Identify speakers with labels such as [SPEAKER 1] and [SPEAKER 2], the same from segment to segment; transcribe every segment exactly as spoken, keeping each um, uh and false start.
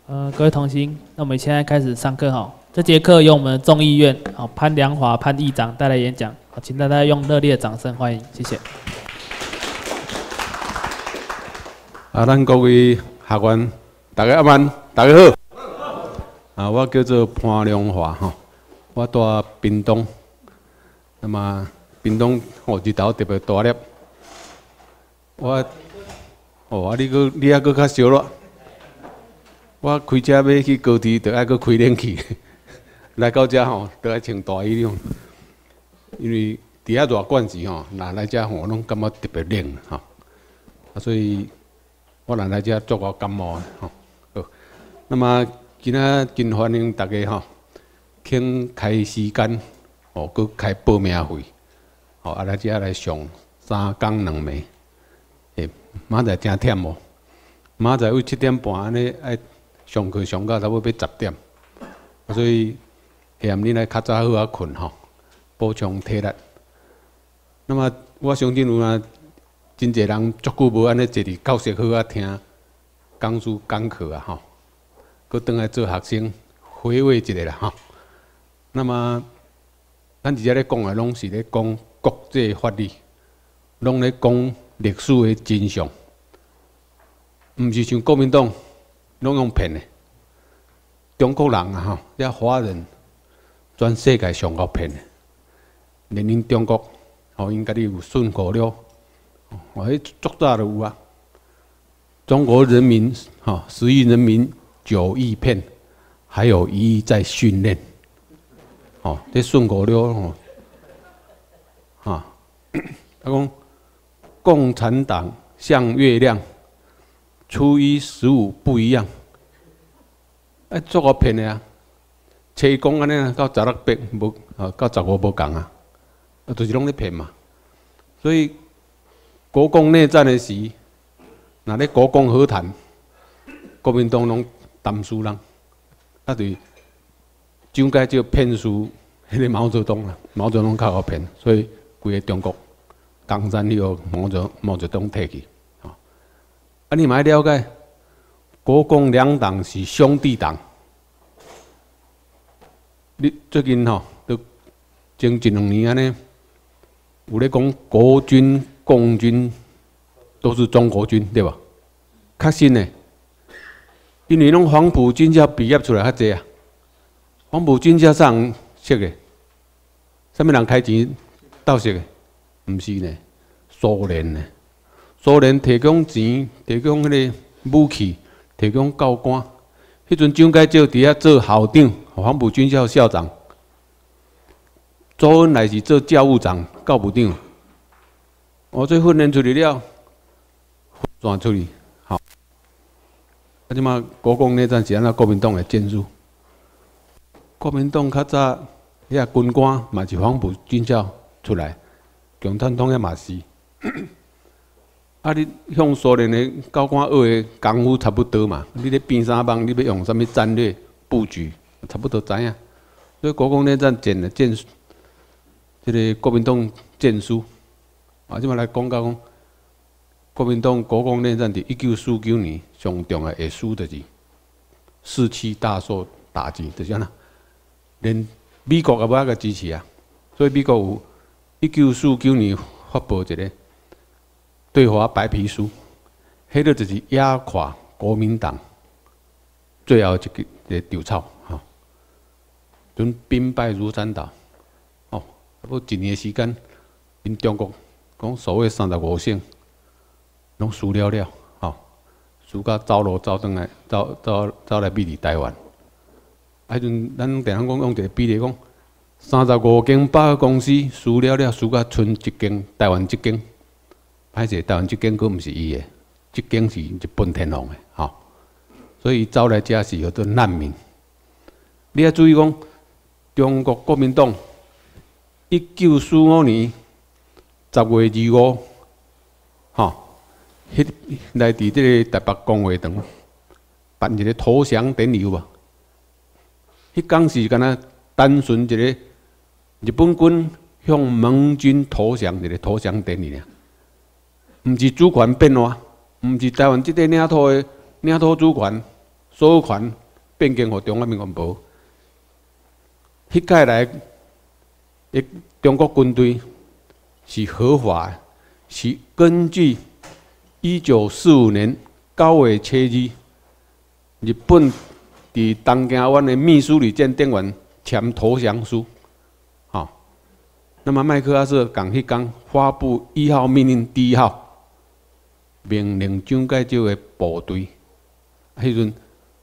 [SPEAKER 1] 呃，各位同心，那我们现在开始上课哈。这节课由我们众议院好潘良华潘议长带来演讲，好，请大家用热烈的掌声欢迎，谢谢。
[SPEAKER 2] 啊，咱各位学员，大家晚安，大家好。啊，我叫做潘良华吼，我住屏东，那么屏东哦日头特别大粒，我哦啊你个你还佫较小咯。 我开车要去高铁，就爱去开冷气。来到遮吼，都爱穿大衣种，因为伫遐热惯时吼，若来遮吼，拢感觉特别冷吼。啊，所以我若来遮做个感冒吼。好，那么今仔真欢迎大家吼，肯开时间，哦，佮开报名费，吼，啊来遮来上三工两暝，诶，明仔真忝无？明仔为七点半安尼爱。 上课上到差不多要十点，所以嫌恁来较早好啊困吼，补充体力。那么我相信有啊，真侪人足久无安尼坐伫教室好啊听讲师讲课啊吼，佮转来做学生回味一下啦吼。那么咱伫遮咧讲的拢是咧讲国际法律，拢咧讲历史的真相，毋是像国民党。 拢用骗的，中国人啊吼，遐华人，全世界上够骗的。连恁中国，吼因家己有顺口溜，哦，迄足早就有啊。中国人民，吼十亿人民九亿骗，还有一亿在训练。哦，这顺口溜吼，啊，他讲共产党像月亮。 初一十五不一样，哎，做个骗的啊！车公安尼啊，到十六百无，啊，到十五无共啊，啊，就是拢咧骗嘛。所以国共内战的时，若咧国共和谈，国民党拢担输人，啊，对，蒋介石骗输迄个毛泽东啦，毛泽东较好骗，所以规个中国共产以后，毛泽毛泽东摕去。 啊，你嘛要了解，国共两党是兄弟党。你最近吼，都前一两年安尼，有咧讲国军、共军都是中国军，对吧？较新诶，因为拢黄埔军校毕业出来较济啊。黄埔军校啥人识诶？啥物人开钱斗识诶？毋是呢，苏联呢。 苏联提供钱，提供迄个武器，提供教官。迄阵蒋介石伫遐做校长，黄埔军校校长。周恩来是做教务长、教务长。我这训练出去了，转出去，好。啊，即马国共内战是安怎国民党的战术？国民党较早遐军官嘛是黄埔军校出来，共产党遐嘛是。啊！你向苏联的教官学的功夫差不多嘛？你咧变啥帮？你要用啥物战略布局？差不多知影。所以国共内战战的战，这个国民党战输。啊，即摆来讲到讲，国民党国共内战伫一九四九年上重要的输就是士气大受打击，就是安那。连美国也无爱个支持啊，所以美国有一九四九年发布一个。 对华白皮书，迄个就是压垮国民党最后一个个稻草，吼，阵兵败如山倒，哦，差不多一年的时间，因中国讲所谓三十五省，拢输了了，吼，输到走路走转来，走走走来比伫台湾。啊，迄阵咱定常讲用一个比例讲，三十五间百货公司输了了，输到剩一间台湾一间。 歹势，台湾这间佫毋是伊的，这间是日本天皇的，吼、哦。所以走来遮是叫做难民。你要注意讲，中国国民党一九四五年十月二五，吼，迄来伫这个台北公会堂办一个投降典礼有无？迄天是敢若单纯一个日本军向盟军投降一个投降典礼尔。 毋是主权变化，毋是台湾即个领土的领土主权所有权变更予中华民国无。迄届来，一中国军队是合法的，是根据一九四五年九月七日，日本伫东京湾的密苏里舰队员签投降书。 那么麦克阿瑟港迄天发布一号命令第一号，命令蒋介石的部队，迄阵，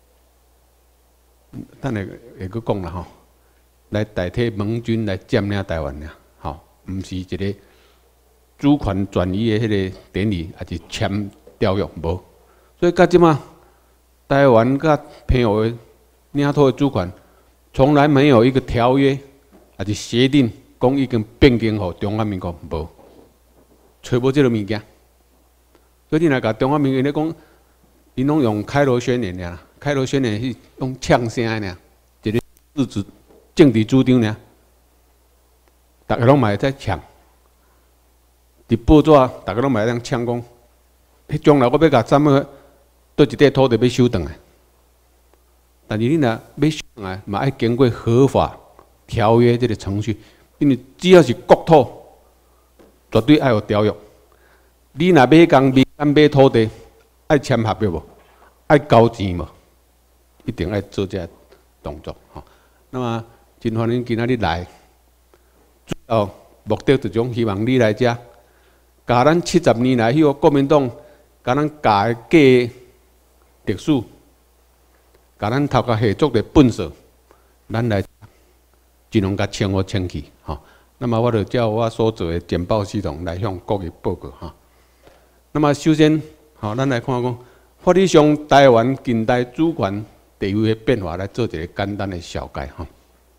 [SPEAKER 2] 等下会阁讲啦吼，来代替盟军来占领台湾俩，吼，毋是一个主权转移的迄个典礼，还是签条约无，所以到即马，台湾甲澎湖的领土的主权，从来没有一个条约还是协定。 讲已经变更予中华民国无，找无即个物件。所以你来甲中华民国咧讲，因拢用开罗宣言俩，开罗宣言是用呛声的俩，一个政治政治主张俩，大家拢嘛会在呛。伫报纸，大家拢嘛会当呛讲，迄将来我要甲什么倒一块土地要收转来。但是你若要收转来，嘛爱经过合法条约这个程序。 因为只要是国土，绝对爱有条约。你若买工民间买土地，爱签合约无？爱交钱无？一定爱做这动作吼。那么真欢迎今仔日来，主要目的就是讲希望你来遮，甲咱七十年来迄个国民党甲咱教的假的历史，甲咱头壳下足的本色，咱来。 尽量甲清好清气，吼。那么我就照我所做的简报系统来向各位报告，哈。那么首先，吼，咱来看讲法律上台湾近代主权地位的变化，来做一个简单的小解，哈。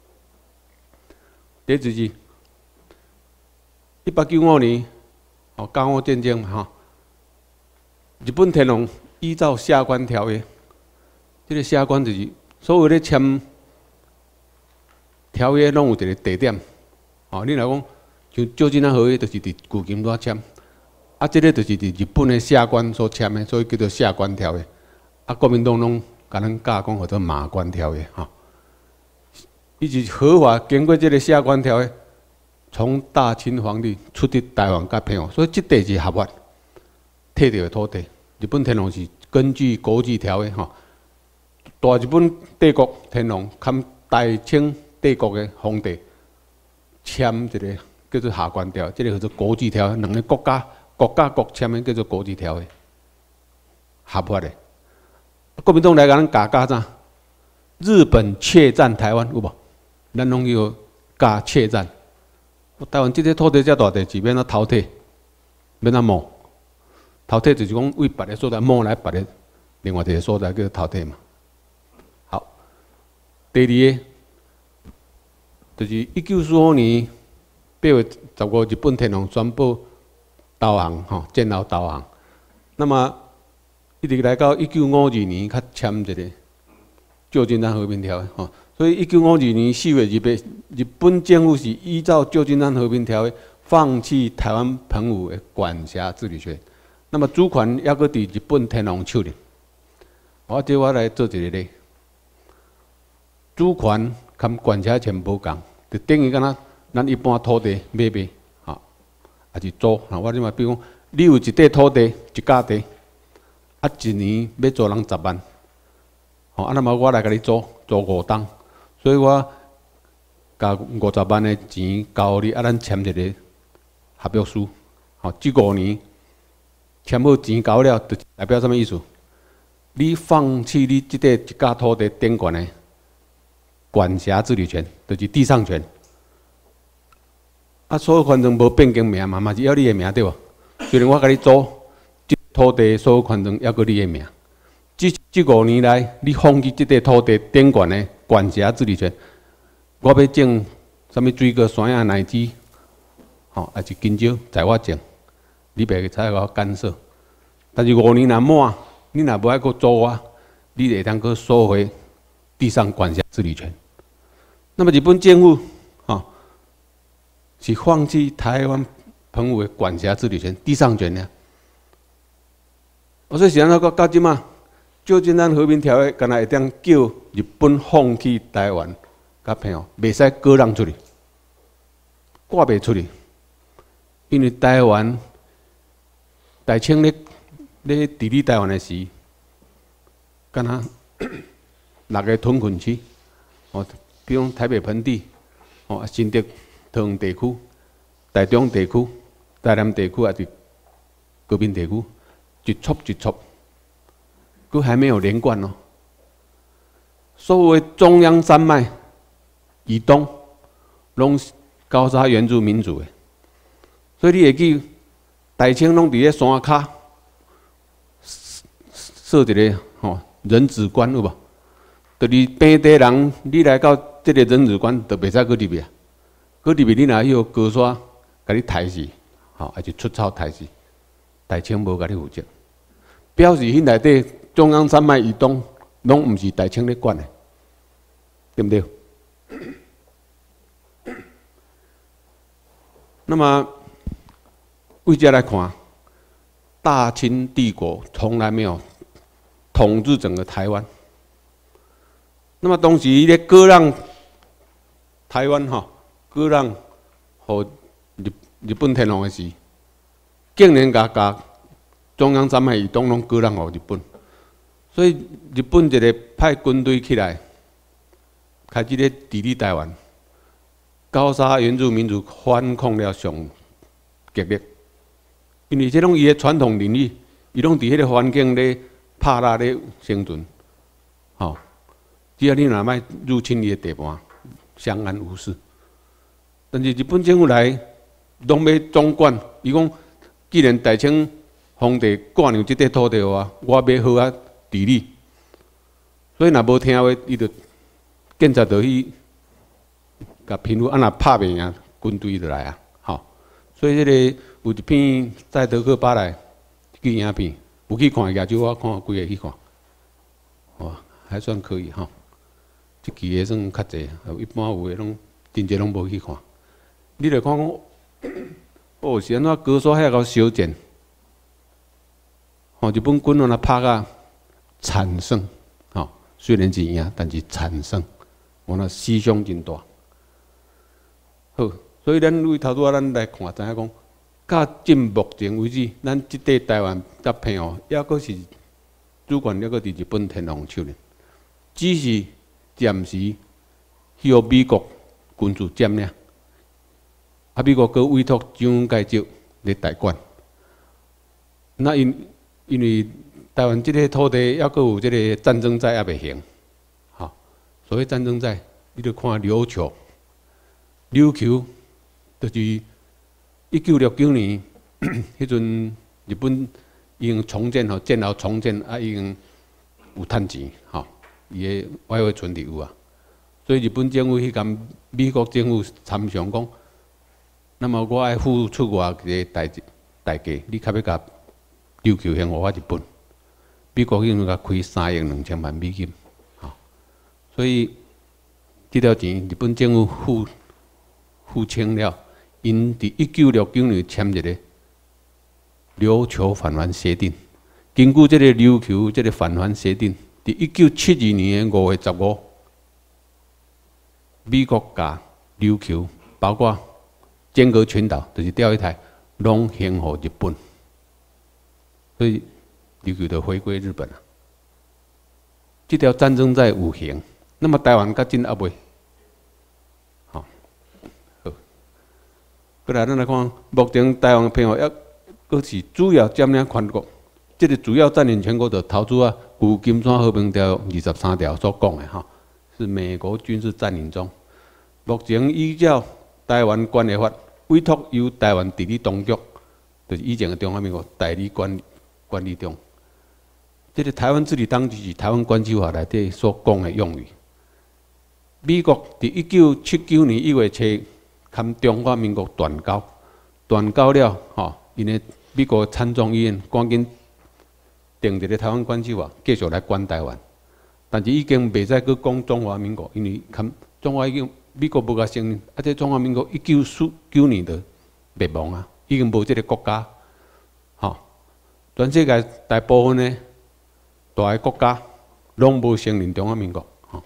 [SPEAKER 2] 第一就是一八九五年，吼，甲午战争，哈，日本天皇依照下关条约，这个下关就是所有咧签。 条约拢有一个地点，哦，你若讲像旧金山合约，就是伫旧金山签，啊，这个就是伫日本的下关所签的，所以叫做下关条约。啊，国民党拢甲咱教讲叫做马关条约，哈、哦，伊是合法经过这个下关条约，从大清皇帝出伫台湾甲澎湖，所以这地是合法摕到的土地。日本天皇是根据国际条约，哈、哦，大日本帝国天皇堪大清。 帝国的皇帝签一个叫做下关条，这个叫做国际条约，两个国家国家国签的叫做国际条约，合法的。国民党来甲咱教教啥？日本怯占台湾有无？咱拢要教怯占。台湾这个土地遮大地，是免啊淘汰，免啊摸。淘汰就是讲为别个所在摸来别个另外一个所在叫做淘汰嘛。好，第二个。 就是一九四五年八月十五，日本天皇宣布投降，吼，战后投降。那么一直来到一九五二年，才签一个旧金山和平条约，吼。所以一九五二年四月二日，日本政府是依照旧金山和平条约，放弃台湾澎湖的管辖治理权。那么主权还阁伫日本天皇手里。我这我来做一个例，主权。 跟管辖权无共，就等于敢若咱一般土地买卖，哈，还是租。啊，我即嘛比如讲，你有一块土地，一甲地，啊，一年要租人十万，吼，啊，那么我来甲你租，租五档，所以我甲五十万的钱交你，啊，咱签一个合约书，吼，这五年签好钱交了，就代表什么意思？你放弃你这块一甲土地顶悬的。 管辖治理权就是地上权，啊，所有权证无变更名嘛，嘛是要你的名对无？虽然我甲你租，这土地所有权证要个你的名。这这五年来，你放弃这块土地顶悬的管辖治理权，我要种什么水果、山啊、奶子，吼，还是香蕉，在我种，你袂使甲我干涉。但是五年若满，你若无爱阁租我，你会当阁收回地上管辖治理权。 那么日本政府，哈、哦，是放弃台湾澎湖的管辖治理权、地上权呢？我说是安怎个到即嘛？ 旧金山和平条约，敢若会当叫日本放弃台湾，甲平哦，袂使割让出去，挂袂出去，因为台湾大清咧咧治理台湾的时，敢若六个屯垦区，哦，比如台北盆地，哦，新竹、桃园地区、台中地区、台南地区，也是高屏地区，一撮一撮。 都还没有连贯哦。所谓中央山脉以东，拢高沙原住民族的，所以你会记，大清拢伫咧山骹设一个吼人质关有无？就是平地人，你来到这个人质关，就袂使搁入去啊。搁入去你若迄个高沙，甲你抬死，吼，还是出草抬死，大清无甲你负责，表示迄内底。 中央山脉以东，拢毋是大清咧管的，对不对？那么，为这来看，大清帝国从来没有统治整个台湾。那么当时咧割让台湾哈，割让互日日本天皇的时，竟然甲甲中央山脉以东拢割让互日本。 所以日本一个派军队起来，开始咧治理台湾。高沙原住民族反抗了上激烈，因为这种伊的传统领域，伊拢伫迄个环境咧拍拉咧生存，吼、哦。只要你若莫入侵伊的地盘，相安无事。但是日本政府来，拢要总管，伊讲，既然大清皇帝割让这块土地的话，我要好啊。 治理，所以若无听话，伊就警察就去甲平复，啊，若拍袂赢，军队就来啊，吼。所以这个有一篇在德克巴莱纪影片，有去看亚洲，我看几个去看，哦，还算可以吼。即期的算较济，一般有诶拢真侪拢无去看。你来看讲，哦，是安怎高沙遐个修剪？吼，日本军人啊拍啊！ 惨胜，吼、哦，虽然是赢，但是惨胜，我那死伤真大。好，所以咱为头拄啊，咱来看，知影讲，到至目前为止，咱即块台湾甲平哦，抑阁是主权抑阁伫日本天皇手里，只是暂时由美国军事占领，啊，美国阁委托蒋介石来代管。那因因为。 台湾这个土地，还阁有这个战争债还未还，吼。所谓战争债，你著看琉球，琉球就是一九六九年，迄阵日本已经重建吼，建牢重建啊，已经有趁钱，吼，伊个外汇存底有啊。所以日本政府去甲美国政府参详讲，那么我爱付出偌个代代价，你较要甲琉球还我日本。 美国已经甲开三亿两千万美金，吼，所以这条钱日本政府付付清了，因伫一九六九年签一个琉球返还协定。根据这个琉球这个返还协定，伫一九七二年的五月十五，美国甲琉球，包括尖阁群岛，就是钓鱼台，拢还互日本，所以。 琉球就回归日本了。这条战争在有形，那么台湾甲真还未，好，好。过来咱来看，目前台湾朋友要，阁是主要占领全国，这个主要占领全国的头拄啊，旧金山和平条二十三条所讲的哈，是美国军事占领中。目前依照台湾管理法，委托由台湾治理当局，就是以前的中华民国代理管管理中。 这个台湾治理当局是台湾关系法内底所讲的用语。美国伫一九七九年一月初，跟中华民国断交，断交了，吼，因为美国参众议院赶紧定一个台湾关系法，继续来管台湾。但是已经袂再去讲中华民国，因为看中华已经美国无甲承认，啊，这中华民国一九四九年就灭亡啊，已经无这个国家，吼，全世界大部分呢。 大个国家拢无承认中华民国。吼，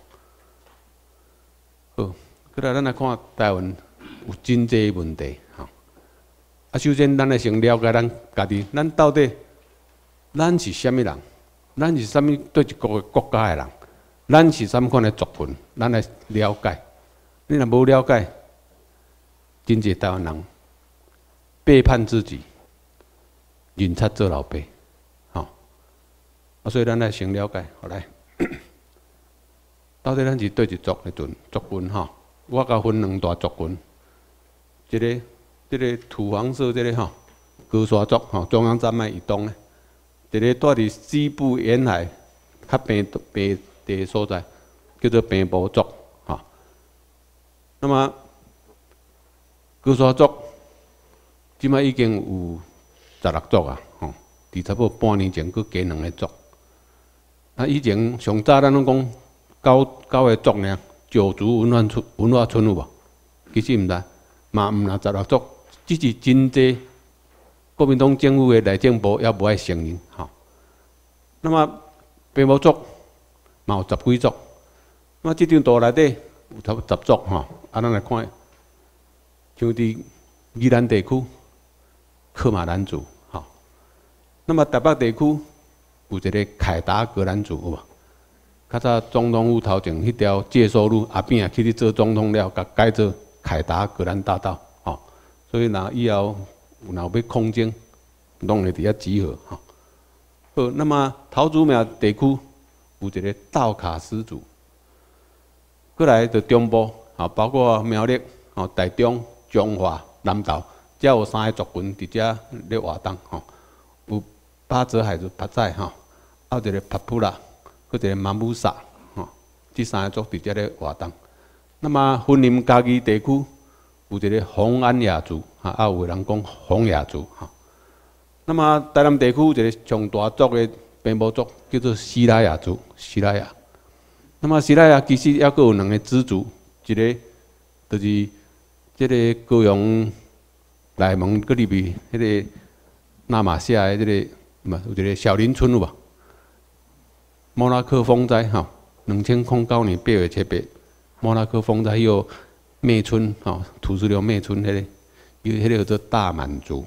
[SPEAKER 2] 好，过来咱来看台湾有真济问题。吼，啊，首先咱来先了解咱家己，咱到底咱是啥物人？咱是啥物对一个国家的人？咱是啥物款的族群？咱来了解。你若无了解，真济台湾人背叛自己，认贼做老爸。吼，啊，所以咱来先了解，好来。到底咱是对一族的群族群吼？我甲分两大族群，一个即、这个土黄色即、这个吼高山族吼，中央山脉以东咧。一个住伫西部沿海较平平地所在，叫做平埔族，哈。那么高山族即摆已经有十六族啊，吼，伫差不多半年前，佫加两个族。啊，以前上早咱拢讲九九个族尔，九族文化村文化村有无？其实毋知，嘛毋若十六族，只是真济。国民党政府的内政部也无爱承认，吼。那么平埔族嘛有十几族，那么这张图内底有差不多十族，吼。啊，咱来看，像伫宜兰地区，克马兰族，吼。那么台北地区有一个凯达格兰族，有无？较早总统府头前迄条介寿路后边啊，去咧做总统了，甲改做凯达格兰大道，吼。所以若以后有若要空间，拢会伫遐集合，吼。好，那么桃竹苗地区有一个道卡斯族，过来就中部，吼，包括苗栗、吼台中、彰化、南投，才有三个族群伫遮咧活动，吼。有巴泽海族帕仔，吼，还有一个帕普拉，佮一个马姆萨，吼，这三个族伫遮咧活动。那么云林嘉义地区有一个洪安雅族，哈，啊有人讲洪雅族，哈。那么台南地区有一个上大族的平埔族，叫做西拉雅族，西拉雅。那么西拉雅其实还佫有两个支族，一个就是即个高雄内门佫入去迄个纳马夏的即、这个，嘛有一个小林村有无？莫拉克风灾吼，两千零九年八月七八，莫拉克风灾迄个灭村吼，土石流灭村迄、那个，伊迄个叫做大满族。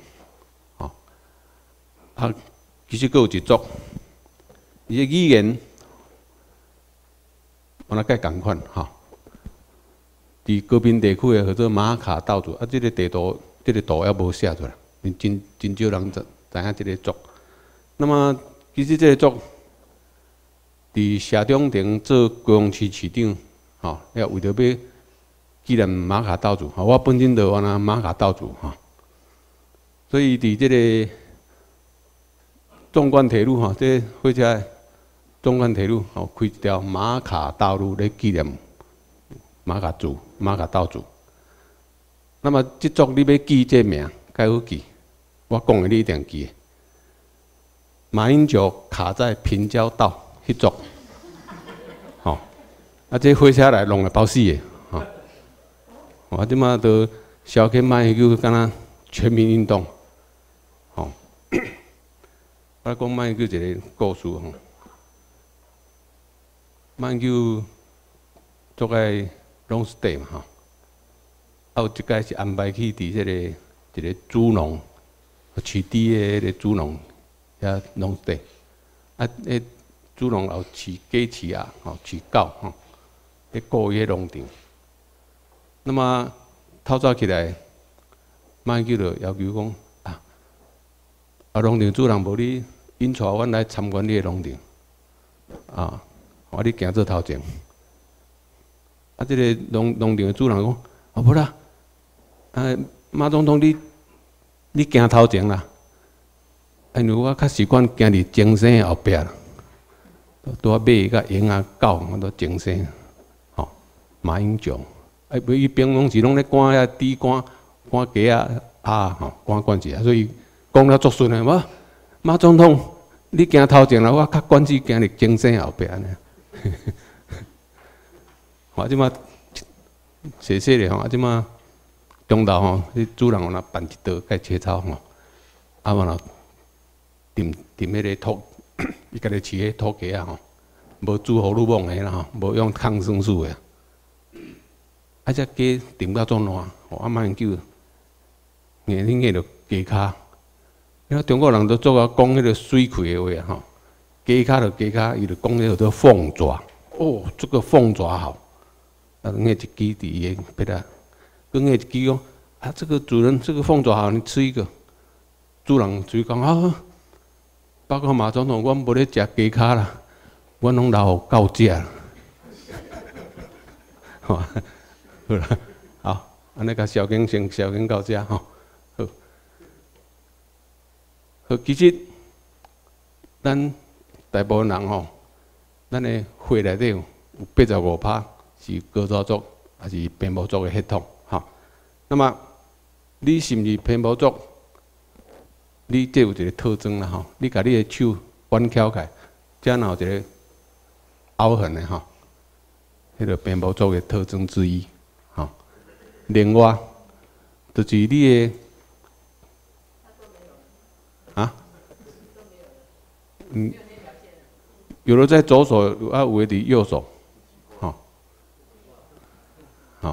[SPEAKER 2] 啊，其实佫有一族，伊个语言，我那介共款吼。伫高滨地区的叫做马卡道族，啊，即、这个地图，即、这个图还无写出来，真真少人知知影即个族。那么，其实即个族，伫社中庭做高雄市市长，吼，也为着要纪念马卡道族，吼，我本身就原来马卡道族，吼，所以伫即、这个。纵贯铁路吼，这火车纵贯铁路吼开一条马卡道路来纪念马卡族、马卡道族。那么这族你要记这名，该好记。我讲的你一定记。马英九卡在平交道迄族，吼，啊这火车来弄个包死的，吼。我即马都小去马英九，敢若全民运动，吼。我讲马英九一个故事吼，马英九做个 long stay 嘛吼，啊有一届是安排去伫即个一个猪农，饲猪的迄个猪农遐 long stay， 啊，迄猪农有饲鸡饲鸭吼，饲狗吼，咧顾伊迄农场。那么透早起来，马英九就要求讲。啊，农场主人无你引带阮来参观你的农场，啊，我你行做头前。啊，即、这个农农场的主人讲，啊无啦，啊马总统你你行头前啦，因为我较习惯行伫精生后壁啦，拄啊马甲羊啊狗我都精生，吼、哦、马英九，哎，伊平常时拢咧赶遐猪赶赶鸡啊鸭吼，赶管子啊，所以。讲了足顺诶，我马总统，你行头前啦，我较管子行伫精生后壁安尼。我即马细细咧吼，啊即马中昼吼，迄主人有若办一道甲切草吼，啊完了，炖炖迄个土伊家己饲迄土鸡啊吼，无煮荷尔蒙的啦吼，无用抗生素的。啊，只鸡炖到做烂，吼，啊慢研究，硬硬硬着鸡骹。因为中国人都做啊讲迄个水气的话啊吼，鸡骹着鸡骹，伊就讲迄个凤爪。哦，这个凤爪好。啊，硬一支伫伊个别啦，跟硬一支讲啊，这个主人这个凤爪好，你吃一个。主人就讲啊，报告马总统，我无咧食鸡骹啦，我拢留互狗食啦。好，好啦，好，安尼甲小景先小景到遮吼。好，好，其实咱大部分人吼，咱的血内底有八十五趴是高早族还是平埔族的血统，吼。那么你是毋是平埔族？你这有一个特征啦吼，你甲你的手弯翘起来，遮若有一个凹痕的吼，迄个平埔族的特征之一，吼。另外，就是你的啊，嗯，有的在左手，啊有的伫右手，吼，吼。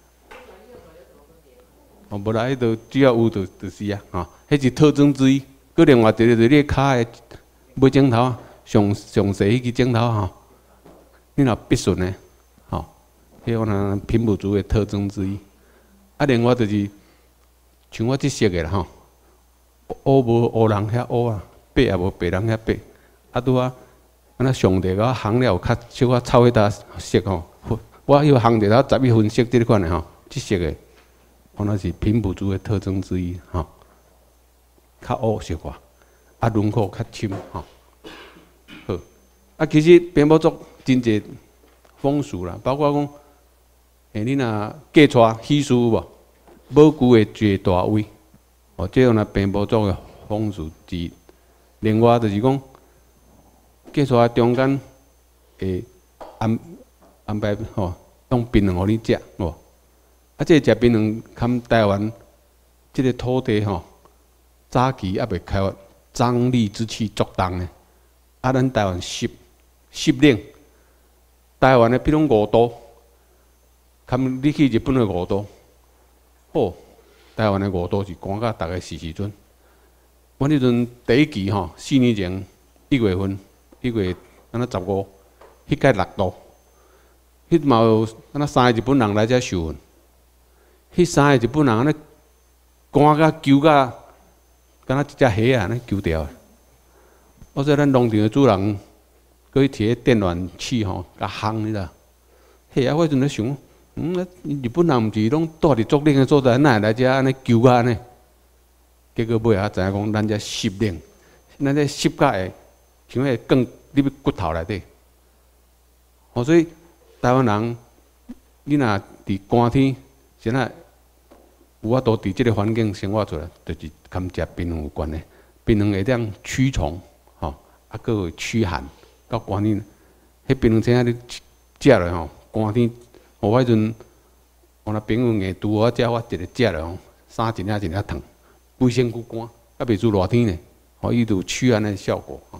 [SPEAKER 2] 哦，无啦，迄都只要有就就是啊，吼，迄是特征之一。佮另外一个就是你骹的尾指头啊，上上细迄支指头吼，你若必顺的，吼，迄可能平埔族的特征之一。啊，另外就是像我即色的啦吼，乌无乌人遐乌啊，白也无白人遐白。啊，拄啊，安尼上帝甲我烘了有较小可臭迄搭色吼，我迄烘着到十一分色即款的吼，即色的。可能是平埔族的特征之一，吼，较乌色化，啊轮廓较深，吼。好，啊其实平埔族真侪风俗啦，包括讲，诶你若嫁娶喜事有无？母舅的坐大位，哦，这样若平埔族的风俗之一。另外就是讲，嫁娶中间会安安排吼，用槟榔互你食，无？啊，这食槟榔，含台湾这个土地吼，早期还袂开发，瘴疠之气足重的。啊，咱台湾湿湿冷，台湾的比如五度，含你去日本的五度，哦，台湾的五度是寒到大概死时阵。我迄阵第一期吼，四年前一月份，一月安尼十五，迄届六度，迄嘛有安尼三个日本人来遮受训。迄三个日本人安尼赶甲揪甲，敢若一只虾啊安尼揪掉。我说咱农场的主人，佮去摕迄电暖器吼，甲烘你啦。嘿啊，我阵咧想，嗯，日本人毋是拢住伫足冷的所在，哪会来遮安尼揪甲安尼？结果尾啊知影讲，咱遮湿冷，咱这湿甲会像迄更入去骨头内底。哦，所以台湾人，你若伫寒天，现在有法度伫即个环境生活出来，就是跟食槟榔有关的。槟榔会当驱虫，吼，啊，佮会驱寒。到寒天，迄槟榔青仔你食落吼，寒天，我迄阵我那朋友硬拄我食，我一日食落吼，三一领一领烫，规身躯干，啊，袂输热天呢，吼，伊就有驱寒的效果，吼。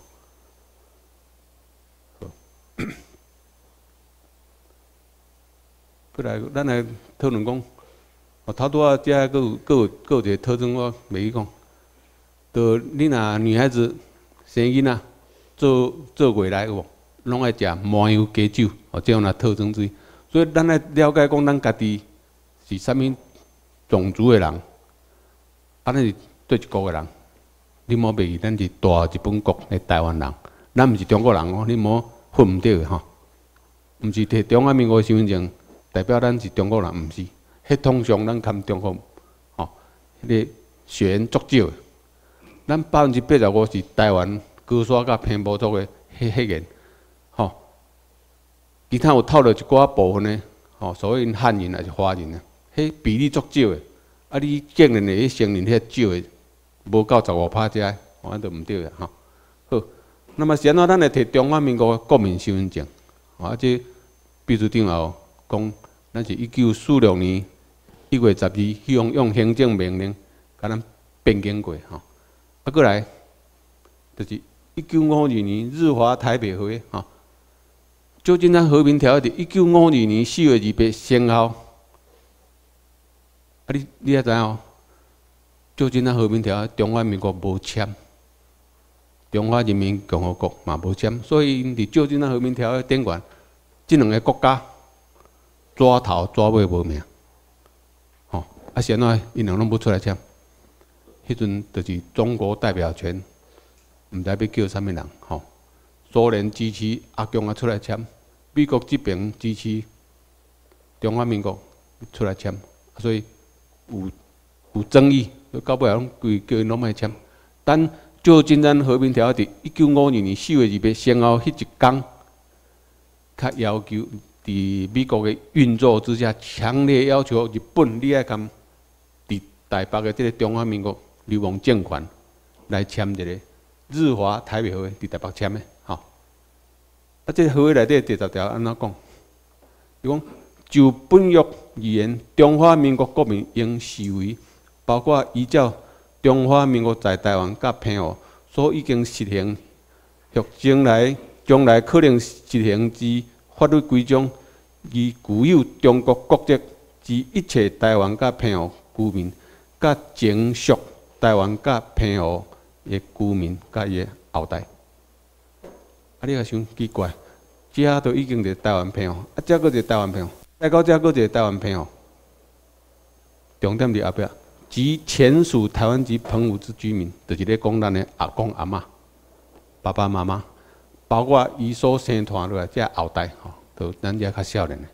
[SPEAKER 2] 过来，咱来讨论讲。哦，头拄啊，遮个有、个有、个有一个特征，我袂去讲。就你若女孩子生囡仔，做做月来有无？拢爱食麻油鸡酒，哦，这样若特征之一。所以咱来了解讲，咱家己是啥物种族的人，啊，咱是对一国的人。你莫袂记，咱是大日本国的台湾人，咱毋是中国人哦，你莫混毋对的吼。毋是摕中华民国身份证代表咱是中国人，毋是。迄通常咱含中国，吼，迄个血缘足少的，咱百分之八十五是台湾、高山甲平埔族的迄血缘，吼，其他有透露一寡部分的，吼，所谓汉人还是华人啊，迄比例足少的，啊，你竟然的迄成年迄少的，无到十五趴遮，安都毋对的吼。好，那么现在咱来摕中华民国国民身份证，啊，这秘书长也有讲，咱是一九四六年。一月十二，用用行政命令，甲咱变更过吼。啊，过来就是一九五二年日华台北和约哈，旧金山和平条约伫一九五二年四月二日生效。啊，你你也知哦，旧金山和平条约中华民国无签，中华人民共和国嘛无签，所以因伫旧金山和平条约顶悬，即两个国家抓头抓尾无命。吼、哦，啊，现在因两拢要出来签，迄阵就是中国代表权。 唔知要叫啥物人吼，苏联支持阿强啊出来签，美国这边支持中华民国出来签，所以有有争议，到尾拢规叫因拢莫签。但旧金山和平条约伫一九五二年四月二日生效迄一天，较要求伫美国的运作之下，强烈要求日本你爱甲伫台北的这个中华民国流亡政权来签一个。 日华台北和约伫台北签的，吼。啊，这合约内底第十条安怎讲？伊讲就本约而言，中华民国国民应视为包括依照中华民国在台湾甲澎湖所已经实行，或将来将来可能实行之法律规章，而具有中国国籍之一切台湾甲澎湖居民，甲前属台湾甲澎湖。 嘅居民甲伊嘅后代，啊！你也想奇怪，遮都已經是台灣澎湖，啊，遮佫一個台灣澎湖，再到遮佫一個台灣澎湖，重點伫後壁，即前屬台灣及澎湖之居民，就是咧講咱嘅阿公阿嬷、爸爸媽媽，包括伊所生傳落來遮後代，吼，都咱遮較少年嘅，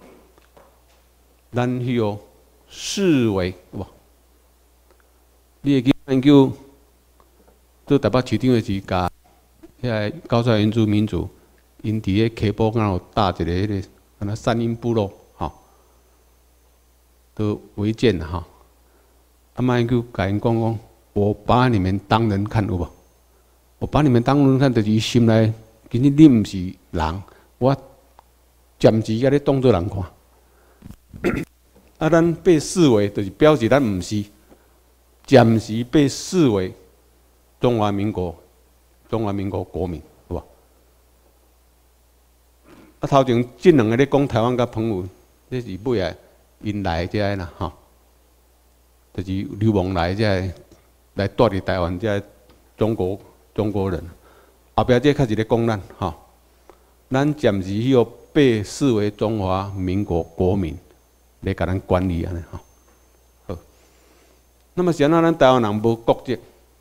[SPEAKER 2] 咱迄個視為哇，你會去研究。 做台北市長的時甲遐個高山原住民族，因伫咧溪埔嗰度搭一個迄個，安那山阴部落，吼，都违建吼。啊，嘛研究甲因講講，我把你們當人看有無？我把你們當人看，就是伊心內，其實你毋是人，我暫時甲你當做人看。啊，咱被視為就是表示咱毋是，暫時被視為。 中华民国，中华民国国民，好吧？啊，头前即两个咧讲台湾甲澎湖，这是尾啊因来遮个啦，吼，就是流亡来遮个来住伫台湾遮中国中国人，后壁这开始咧讲咱，吼，咱暂时迄个被视为中华民国国民，来甲咱管理安尼，吼。好，那么现在咱台湾人无国籍。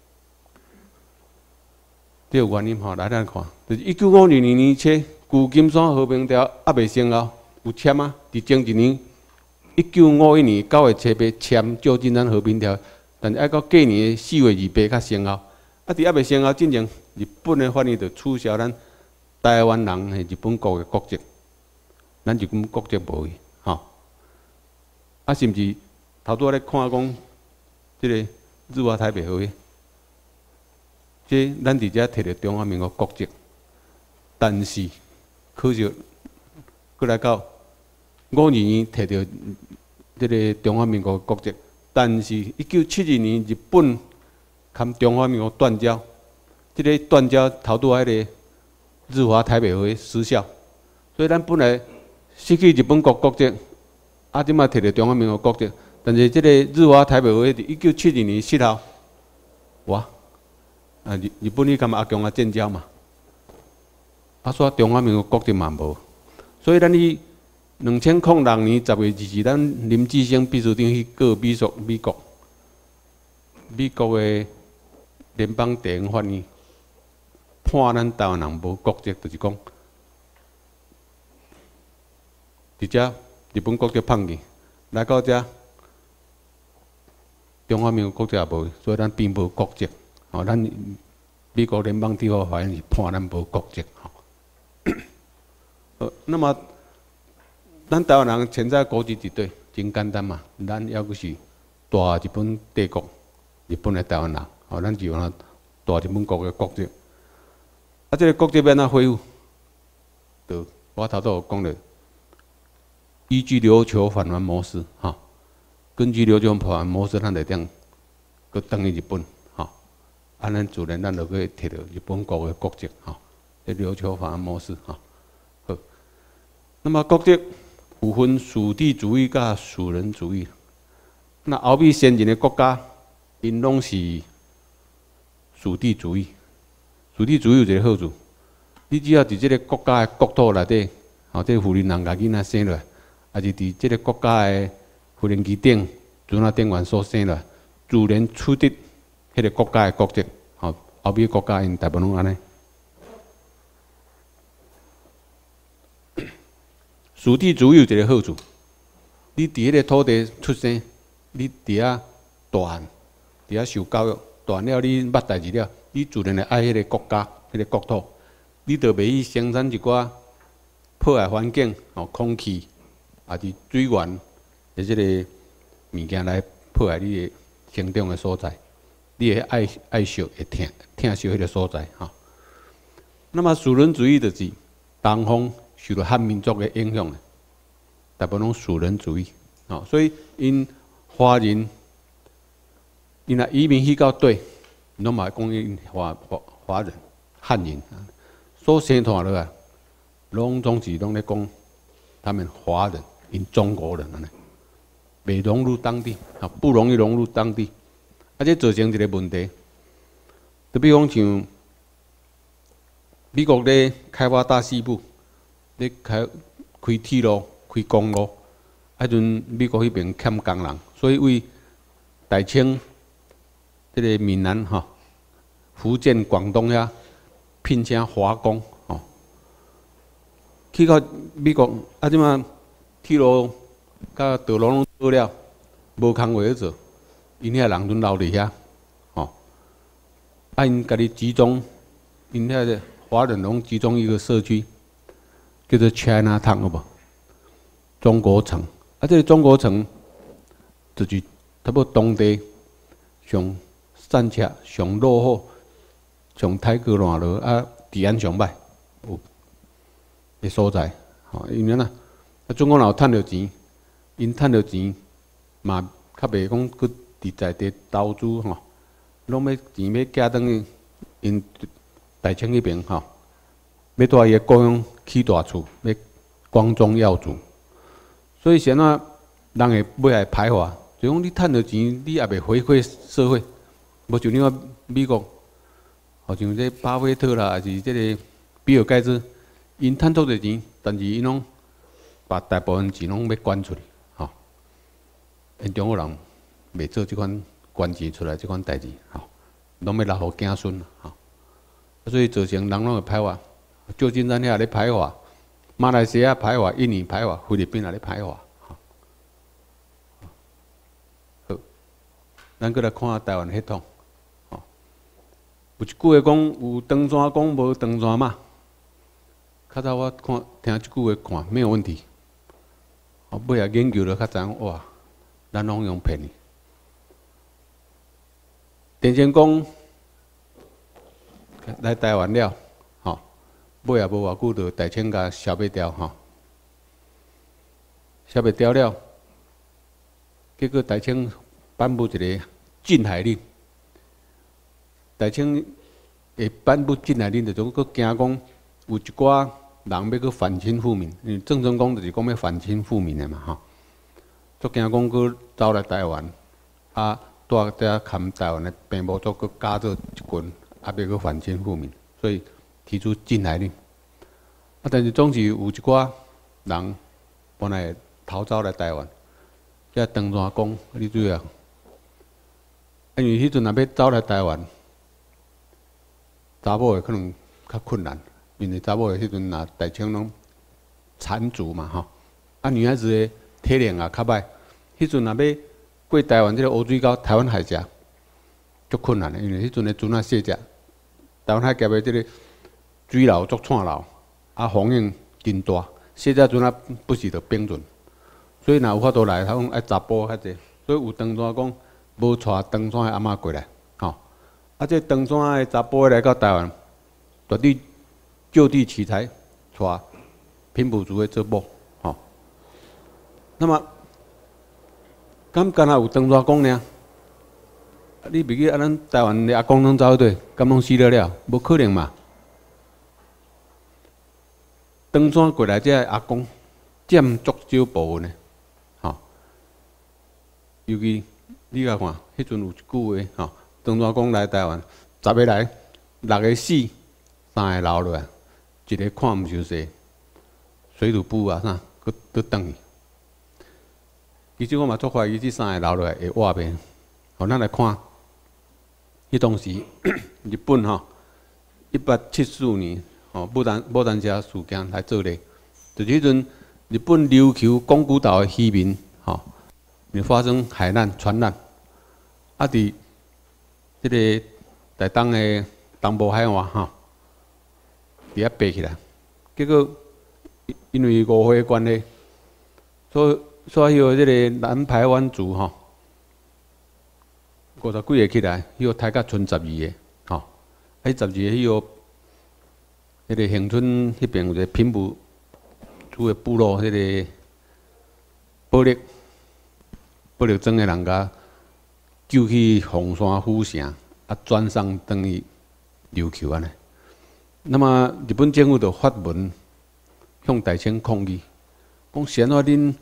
[SPEAKER 2] 这个原因吼，来咱看，就是一九五二年年初，旧金山和平条还未生效，有签啊。伫前一年，一九五一年九月七日签旧金山和平条，但是爱到隔年的四月二日才生效。啊，伫还未生效之前，日本的法院就取消咱台湾人的日本国的国籍，咱日本国籍无去，吼。啊，甚至头拄仔咧看讲，即个日华台北和约。 即咱伫遮摕着中华民国国籍，但是可惜，过来到五二年摕着即个中华民国国籍，但是一九七二年日本含中华民国断交，即、这个断交头拄迄个日华台北和约失效，所以咱本来失去日本国国籍，啊，即摆摕着中华民国国籍，但是即个日华台北和约伫一九七二年失效，哇！ 啊！日日本伊干嘛阿强啊建交嘛？啊，说中华民国国籍嘛无，所以咱伊两千零六年十月二日，咱林志升秘书长去告美属美国，美国的联邦地方法院判咱台湾人无国籍，就是讲，伫遮日本国籍判去，来到遮中华民国国籍也无，所以咱并无国籍。 哦，咱美国联邦地方法院是判咱无国籍，吼。呃，那么咱台湾人潜在国籍敌对，真简单嘛。咱要个是大日本帝国，日本的台湾人，哦，咱就用大日本国的国籍。啊，这个国籍要安怎恢复？就我头拄有讲了，依据琉球返还模式，哈，根据琉球返还模式，咱来点，佮等于日本。 啊，咱自然咱就可以摕到日本国的国籍，吼，这琉球法模式，吼。好，那么国籍有分属地主义甲属人主义。那后面先进的国家，因拢是属地主义。属地主义有一个好处，你只要伫这个国家的国土内底，吼，这富人人家囡仔生落来，还是伫这个国家的无人机顶、船啊顶员所生落来，自然取得迄个国家的国籍。吼，后边国家因大部分拢安尼。属地主义有一个好处，你伫迄个土地出生。你伫遐大汉，伫遐受教育，大汉了你捌代志了，你自然会爱迄个国家、迄个国土，你就袂去生产一寡破坏环境、吼空气，也是水源的即个物件来破坏你的生长的所在，你会爱爱惜、会疼疼惜迄个所在，吼。那么属人主义就是东方受到汉民族的影响，大部分拢属人主义，吼，所以因。华人，因若移民去到对，拢嘛讲因华华华人、汉人，所生出来啊，拢总是拢咧讲他们华人，因中国人安尼，未融入当地，啊，不容易融入当地，啊，这造成一个问题。就比方像美国咧开发大西部，咧开开铁路、开公路。迄阵美国迄边欠工人，所以为台青、即个闽南吼、福建、广东遐聘请华工吼，去到美国啊，即马铁路甲道路拢做了，无工话去做，因遐人就留伫遐吼，啊因家己集中，因遐个华人拢集中一个社区，叫做 China Town 有无？中国城。啊，这个中国城就是差不多当地上散车、上落后、上泰戈烂路啊，治安上歹有的所在。吼，因为呐，啊，中国人有趁着钱，因趁着钱嘛，较袂讲去伫在地投资吼，拢要钱要寄转去因台青迄边吼，要带伊个故乡起大厝，要光宗耀祖。所以现在人会买来排华，就讲你趁着钱，你也袂回馈社会。无像你看美国，好像这巴菲特啦，还是这个比尔盖茨，因趁足侪钱，但是因拢把大部分钱拢要捐出去，吼。因中国人袂做即款捐钱出来即款代志，吼，拢要留互子孙，吼。所以造成人拢会排华，旧金山遐咧排华。马来西亚排华，印尼排华，菲律宾也咧排华。好，咱过来看下台湾血统。吼，有一句话讲，有长山讲，无长山嘛。较早我看听即句话看没有问题。后尾也研究了，较知影哇，咱拢用骗的。田先讲来台湾了。尾也无偌久，就台青甲消灭掉吼，消灭掉了。结果台青颁布一个禁海令。台青会颁布禁海令，就种佫惊讲有一寡人要去反清复明，因为郑成功就是讲要反清复明的嘛吼。足惊讲佫走来台湾，啊，带遮含台湾的病魔族佫加做一群，啊，要去反清复明，所以。提出禁海令，啊，但是总是有一寡人本来逃走来台湾，遮长山讲，你注意啊，因为迄阵若要走来台湾，查某的可能较困难，因为查某的迄阵若台青拢缠足嘛吼，啊，女孩子的体力也较歹，迄阵若要过台湾这个乌水沟、台湾海峡，足困难的，因为迄阵的船啊细只，台湾海峡的这个。水流足串流，啊风影真大，小只船啊不是着冰船，所以若有法度来，他讲爱查甫较济，所以有长山讲无带长山的阿嬷过来，吼，啊这长山的查甫来到台湾，绝对就地取材，带平埔族的做某，吼。那么，敢敢若有长山讲呢？ 你袂记啊？咱台湾的阿公拢走对，敢拢死了了？无可能嘛！登山过来，这阿公占足少部分的，吼。尤其你甲看，迄阵有一句话，吼，登山公来台湾，十个来，六个死，三个留落来，一个看毋收势，水土不服啊啥，佫佫转去。其实我嘛足怀疑，这三个留落来会活袂？吼，咱来看。迄当时日本吼，一八七四年吼，牡丹牡丹社事件来做例，就是迄阵日本琉球宫古岛的渔民吼，就发生海难船难，啊，伫即个台东的东部海岸吼，伫遐爬起来，结果因为误会的关系，所以所以迄个即个南排湾族吼。五十几个起来，迄个大概剩十二个，吼，迄十二个迄个，迄个恒春迄边有一个平埔族的部落，迄个保力保力庄的人家救去凤山府城，啊转送等于琉球安尼。那么日本政府就发文向大清抗议，讲是安怎恁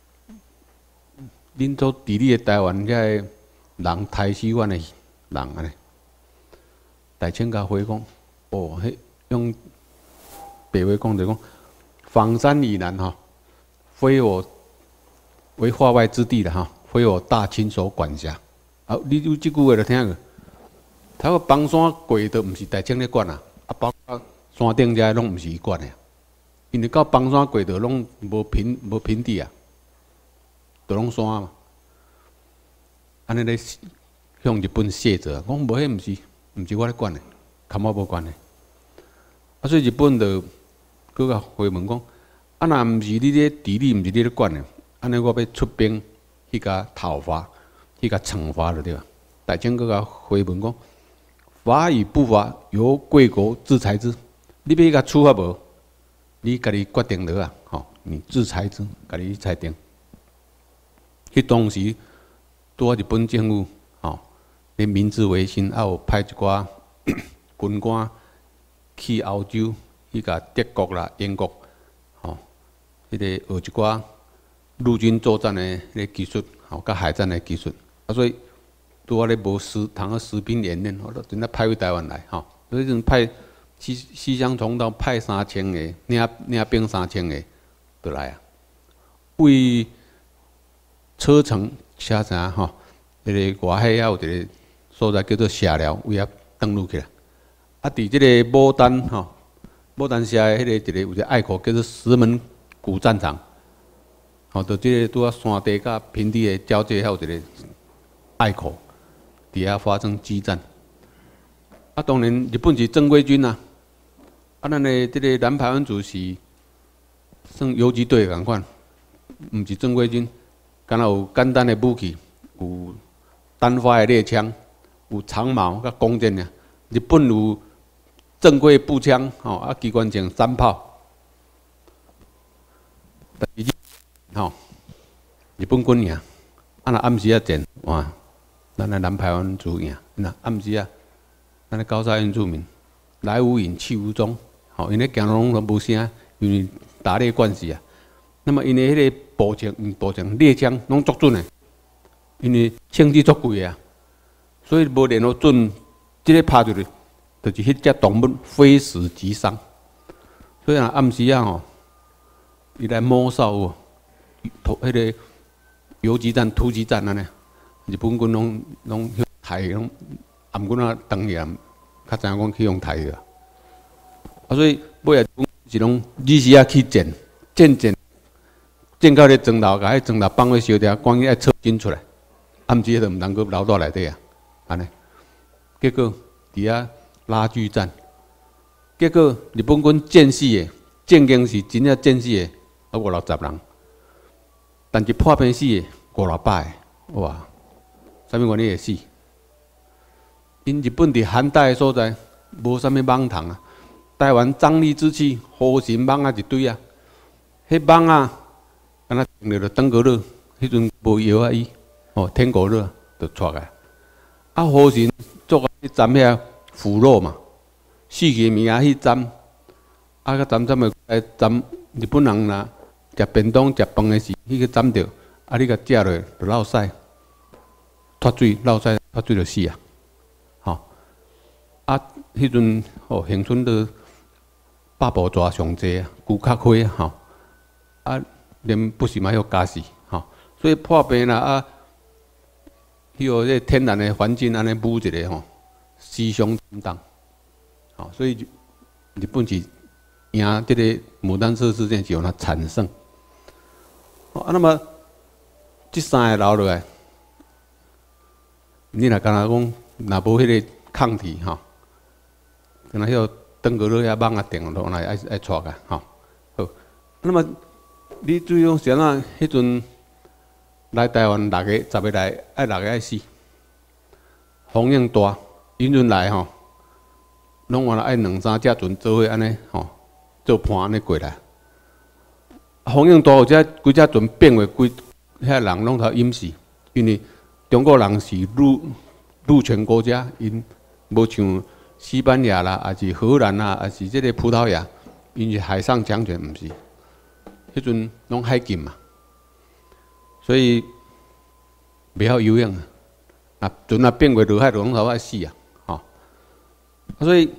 [SPEAKER 2] 恁所治理的台湾遐个。人杀死阮的人安尼，大清甲回讲，哦，迄用白话讲就讲，房山以南吼，非我为化外之地了哈，非我大清所管辖。啊，你有即句话就听过。他个房山过都毋是大清咧管啊，啊包括山顶遮拢毋是伊管的，因为到房山过道拢无平无平地啊，都拢山嘛。安尼咧向日本卸责，讲无迄毋是，毋是我咧管的，跟我无关的。啊，所以日本就佮甲回问讲，啊，若毋是你咧治理，毋是你咧管的，安尼我要出兵去甲讨伐，去甲惩罚就对了。大清佮甲回问讲，法与不法由贵国自裁之，你要甲处罚无？你家己决定了啊，吼，你自裁之，家己裁定。迄当时。拄啊，日本政府吼，咧明治维新，还有派一寡军官去欧洲，去甲德国啦、英国，吼，迄个学一寡陆军作战的迄个技术，吼，甲海战的技术。啊，所以拄啊咧无实通个实兵演练，我真正派回台湾来，吼，所以阵派西西乡从道派三千个，领领兵三千个，就来啊，为车城。写啥吼？迄个外海还有一个所在叫做社寮，为遐登陆起来。啊，伫即个牡丹吼，牡丹社的迄个一个有一个隘口叫做石门古战场，吼，就即个拄啊山地甲平地的交界，还有一个隘口，伫遐发生激战。啊，当然日本是正规军啊，啊，咱的即个南排湾族是算游击队共款，毋是正规军。敢若有简单的武器，有单发的猎枪，有长矛甲弓箭呀。日本有正规步枪，吼啊机关枪、山炮。但是吼，日本军赢，啊若暗时啊战，哇，咱的南排湾族赢，那暗时啊，咱的高沙原住民来无影去无踪，吼，因咧行路拢无声，因为打猎关系啊。那么因为迄个步枪、步枪、猎枪拢足准的，因为枪支足贵啊，所以无联络准，即个拍出去，就是迄只动物非死即伤。所以啊，暗时啊吼，伊来摸哨哦，突迄个游击战、突击战安尼，日本军拢拢去抬，拢暗军啊当然较知影讲去用抬啊。啊，所以尾啊，是拢日时啊去战，战战。战到咧庄头，甲迄庄头放去烧掉，赶紧爱抽筋出来，暗时就毋通阁留到内底啊，安尼。结果伫遐拉锯战，结果日本军战死的，战经是真正战死的，啊五六十人，但是破病死的五六百个，哇！啥物原因会死？因日本伫寒带的所在，无啥物蠓虫啊，台湾瘴疠之气，好神蠓啊一堆啊，迄蠓啊。敢若定着着登革热，迄阵无药啊医，哦，天狗热就出来， 啊，和珅做啊去斩遐腐肉嘛，死去物啊去斩，啊个斩斩的来斩日本人啦，食便当食饭的时，迄个斩着，啊你甲食落就落屎，脱水落屎脱水就死啊，吼、哦，啊迄阵哦恒春的八宝抓上济啊，骨壳灰啊，吼、啊连不是嘛要加死，吼、哦，所以破病啦啊。迄个这天然的环境安尼补一个吼，思想震荡，好，所以日本是赢这个牡丹社事件是由它产生。啊，那么这三个留落来，你若敢若讲，若无迄个抗体吼，敢若迄个登革热遐网啊电落来爱爱带个吼。好，那么你注意讲啥啊？迄阵。来台湾六个、十个来，爱六个爱死。风影大，因阵来吼，拢原来爱两三只船做伙安尼吼，做伴安尼过来。风影大，有只规只船变为规，遐人拢头淹死，因为中国人是陆陆权国家，因无像西班牙啦，还是荷兰啦，还是这个葡萄牙，因是海上强权，毋是。迄阵拢海禁嘛。所以袂晓游泳啊！啊，船啊变过落海，拢头爱死啊！吼，所以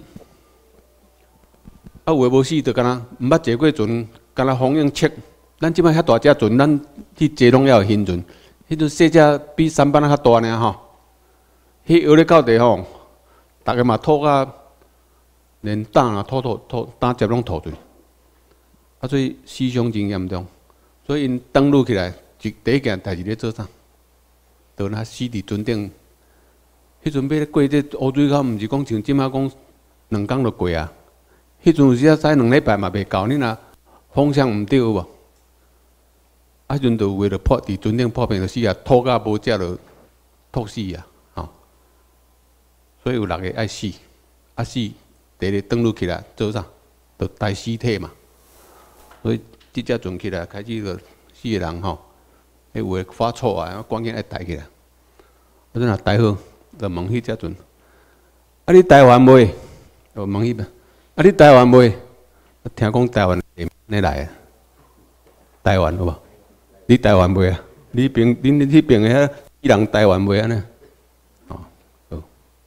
[SPEAKER 2] 啊，有诶无死，就敢若毋捌坐过船，敢若风影切。咱即摆遐大只船，咱去坐拢要有新船。迄阵细只比三班啊较大尔吼。迄摇咧到地吼，逐个嘛吐啊，连胆啊吐吐吐，胆汁拢吐出。啊，所以死伤真严重。所以因登陆起来。一第一件代志咧做啥？就那死伫船顶。迄阵要过这乌水口，毋是讲像即马讲两工就过啊。迄阵有时啊，驶两礼拜嘛袂够，你若方向毋对有无？啊，迄阵就为了破伫船顶破病就死啊，吐甲无食就吐死啊，吼、哦。所以有六个爱死，啊死，第二登陆起来做啥？就带尸体嘛。所以即只船起来开始就死个人吼。迄有诶发错啊，赶紧爱抬起来。我说若抬好，就问迄只船，啊你台湾袂？就问迄边，啊你台湾袂？听讲台湾会你来啊？台湾有无？你台湾袂啊？你边恁恁迄边诶迄人台湾袂安尼？哦，好。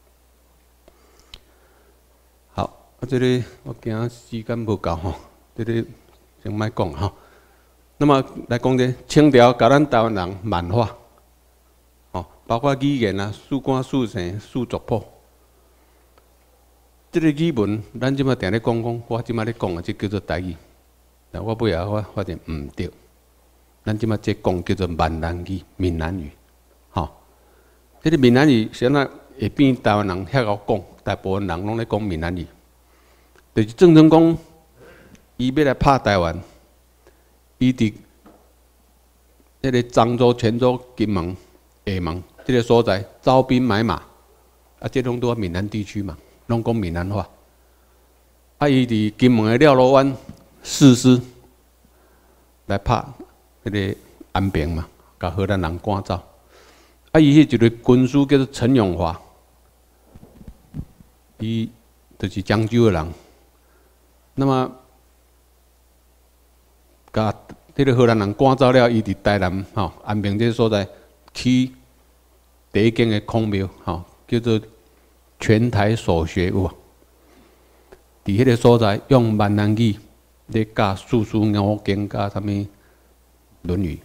[SPEAKER 2] 好，啊这个我惊时间无够吼，这个先莫讲吼。那么来讲者，清朝甲咱台湾人漫化，哦，包括语言啊、书刊、书城、书族谱，这个语文，咱即马定咧讲讲，我即马咧讲啊，这叫做台语。但我尾仔我发现毋对，咱即马这讲叫做闽南语、闽南语，吼、哦。这个闽南语现在会变台湾人遐晓讲，大部分人拢咧讲闽南语，就是正正讲，伊要来拍台湾。伊伫迄个漳州、泉州、金门、厦门即个所在招兵买马，啊，这拢拄啊闽南地区嘛，拢讲闽南话。啊，伊伫金门的廖罗湾誓师来拍迄个安平嘛，甲荷兰人赶走。啊，伊迄一个军师叫做陈永华，伊就是漳州的人。那么甲迄个荷兰人赶走了，伊伫台南吼安平这个所在起第一间的孔庙吼，叫做全台所学有无？伫迄个所在用闽南语咧教四书五经甲啥物《论语》，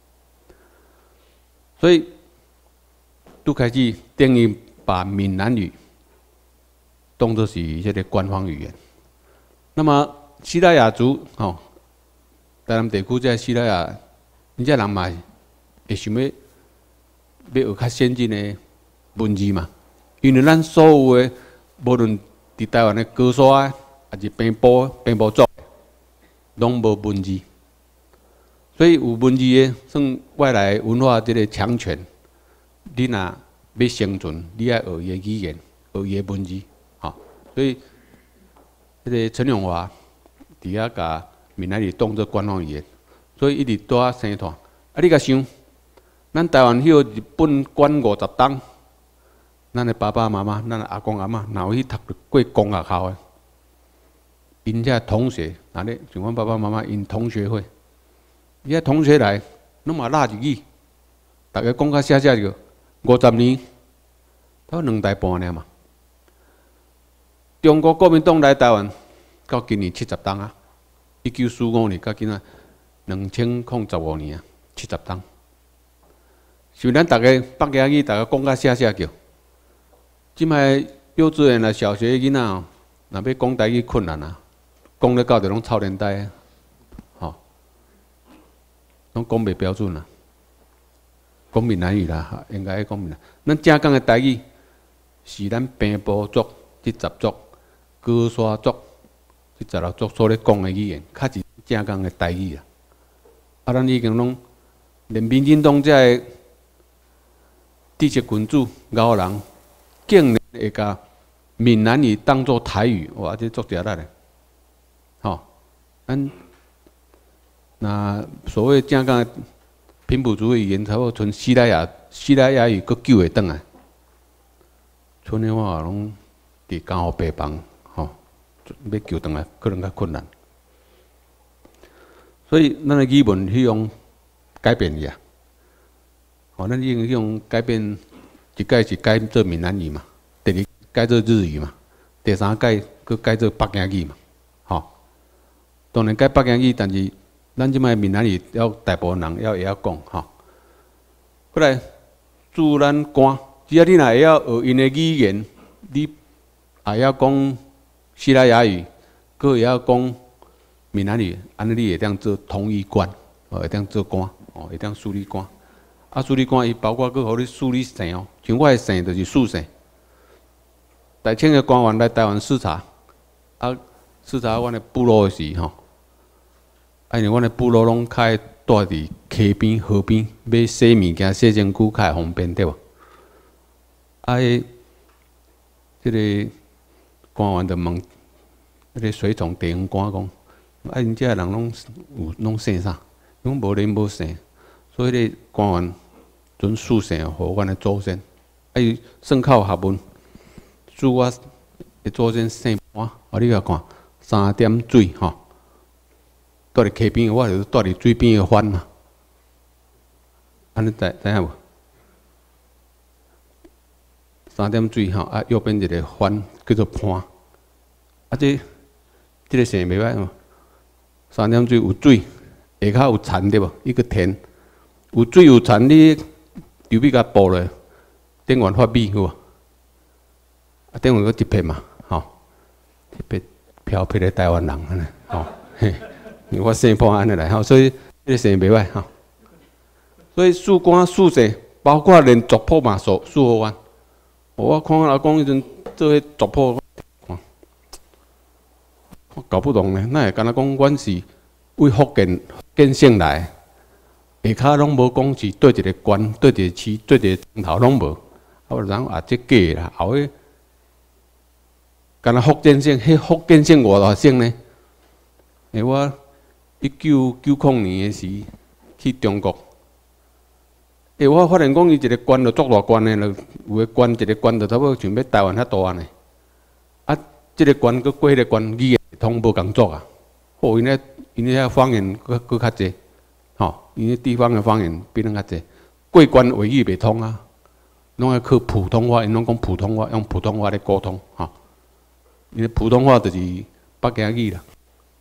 [SPEAKER 2] 所以拄开始等于把闽南语当作是迄个官方语言。那么西拉雅族吼。台南地区这西拉雅，你这人嘛会想要要学较先进的文字嘛？因为咱所有的无论伫台湾的高山还是平埔平埔族，拢无文字，所以有文字的算外来文化这个强权。你若要生存，你爱学伊的语言，学伊的文字，吼。所以，迄个陈永华伫遐甲闽南语当作官方语言，所以一直拄啊生团。啊，你甲想，咱台湾迄个日本管五十冬， 咱的爸爸妈妈、咱的阿公阿嬷，若有去读过公学校的，因遮同学，那咧像阮爸爸妈妈因同学会，伊遐同学来，拢嘛拉一语，大家讲甲写写就五十年，到两代半尔嘛。中国国民党来台湾，到今年七十档啊，一九四五年到今仔两千零十五年啊，七十档。是咱大家北京语，大家讲甲写写叫。即摆幼稚园啊、小学囡仔哦，若要讲台语困难啊，讲咧到就拢臭年代啊，吼，拢讲袂标准啊。讲闽南语啦，应该讲闽南。咱正讲的台语是咱平埔族、即十族、高沙族、即十六族所咧讲的语言，较是正讲的台语啊。啊，咱已经拢连民进党遮个知识分子、高人，竟然会甲闽南语当作台语，哇，这足嗲力的，吼、哦，咱那所谓正讲的平埔族语言，差不多剩西拉雅、西拉雅语，搁救会转来。剩的话拢伫江湖北方，吼、哦，要救转来可能较困难。所以，咱的语文去用改变去啊，吼、哦，咱已经用改变，一改是改做闽南语嘛，第二改做日语嘛，第三改搁改做北京语嘛，吼、哦。当然改北京语，但是咱即摆闽南语要大部分人要会晓讲，吼、哦。过来，自然官，只要你若会晓学因的语言，你也会晓讲西拉雅语，搁会晓讲闽南语，安尼你会当做统一官，哦，会当做官，哦，会当处理官。啊，处理官伊包括搁互你处理姓哦，像我的姓就是属姓。台清的官员来台湾视察，啊，视察阮的部落的时吼，啊，因为阮的部落拢较住伫溪边、河边，要洗物件、洗身躯较方便，对无？啊，迄即个官员就问，迄个水从地方官讲。啊！因遮人拢有拢姓啥？拢无人无姓，所以咧官员准属姓互阮的祖先。啊，伊算靠学问，祝我的祖先姓潘。啊，你甲看三点水吼，住伫溪边，我就是住伫水边的番嘛。安尼知知影无？三点水吼，啊右边一个番叫做潘。啊，这这个姓袂歹嘛。三点水有水，下骹有田对无？一个田有水有田，你油米甲补落，顶完发米好无？啊，顶完佫一片嘛，吼、一片漂皮的台湾人安尼，吼、嘿，我姓潘安尼来，吼，所以这个姓袂歹吼。所以属官属姓，包括连族谱嘛属属互阮。我看我老公迄阵做迄族谱。我搞不懂呢，那会敢若讲阮是为福建福建省来，下骹拢无讲是对一个县、对一个市、对一个镇头拢无。啊，我人啊，这假啦，后尾敢若福建省，迄福建省偌大省呢？诶，我一九九零年诶时去中国，诶，我发现讲伊一个县就足大县诶，就有个县一个县就差不多像要台湾遐大呢。啊，即个县佮过迄个县语言通无共作啊，哦，因咧因咧遐方言佮佮较济，吼，因咧地方诶方言比咱较济。过县话语袂通啊，拢要靠普通话，因拢讲普通话，用普通话咧沟通，吼。因为普通话就是北京语啦，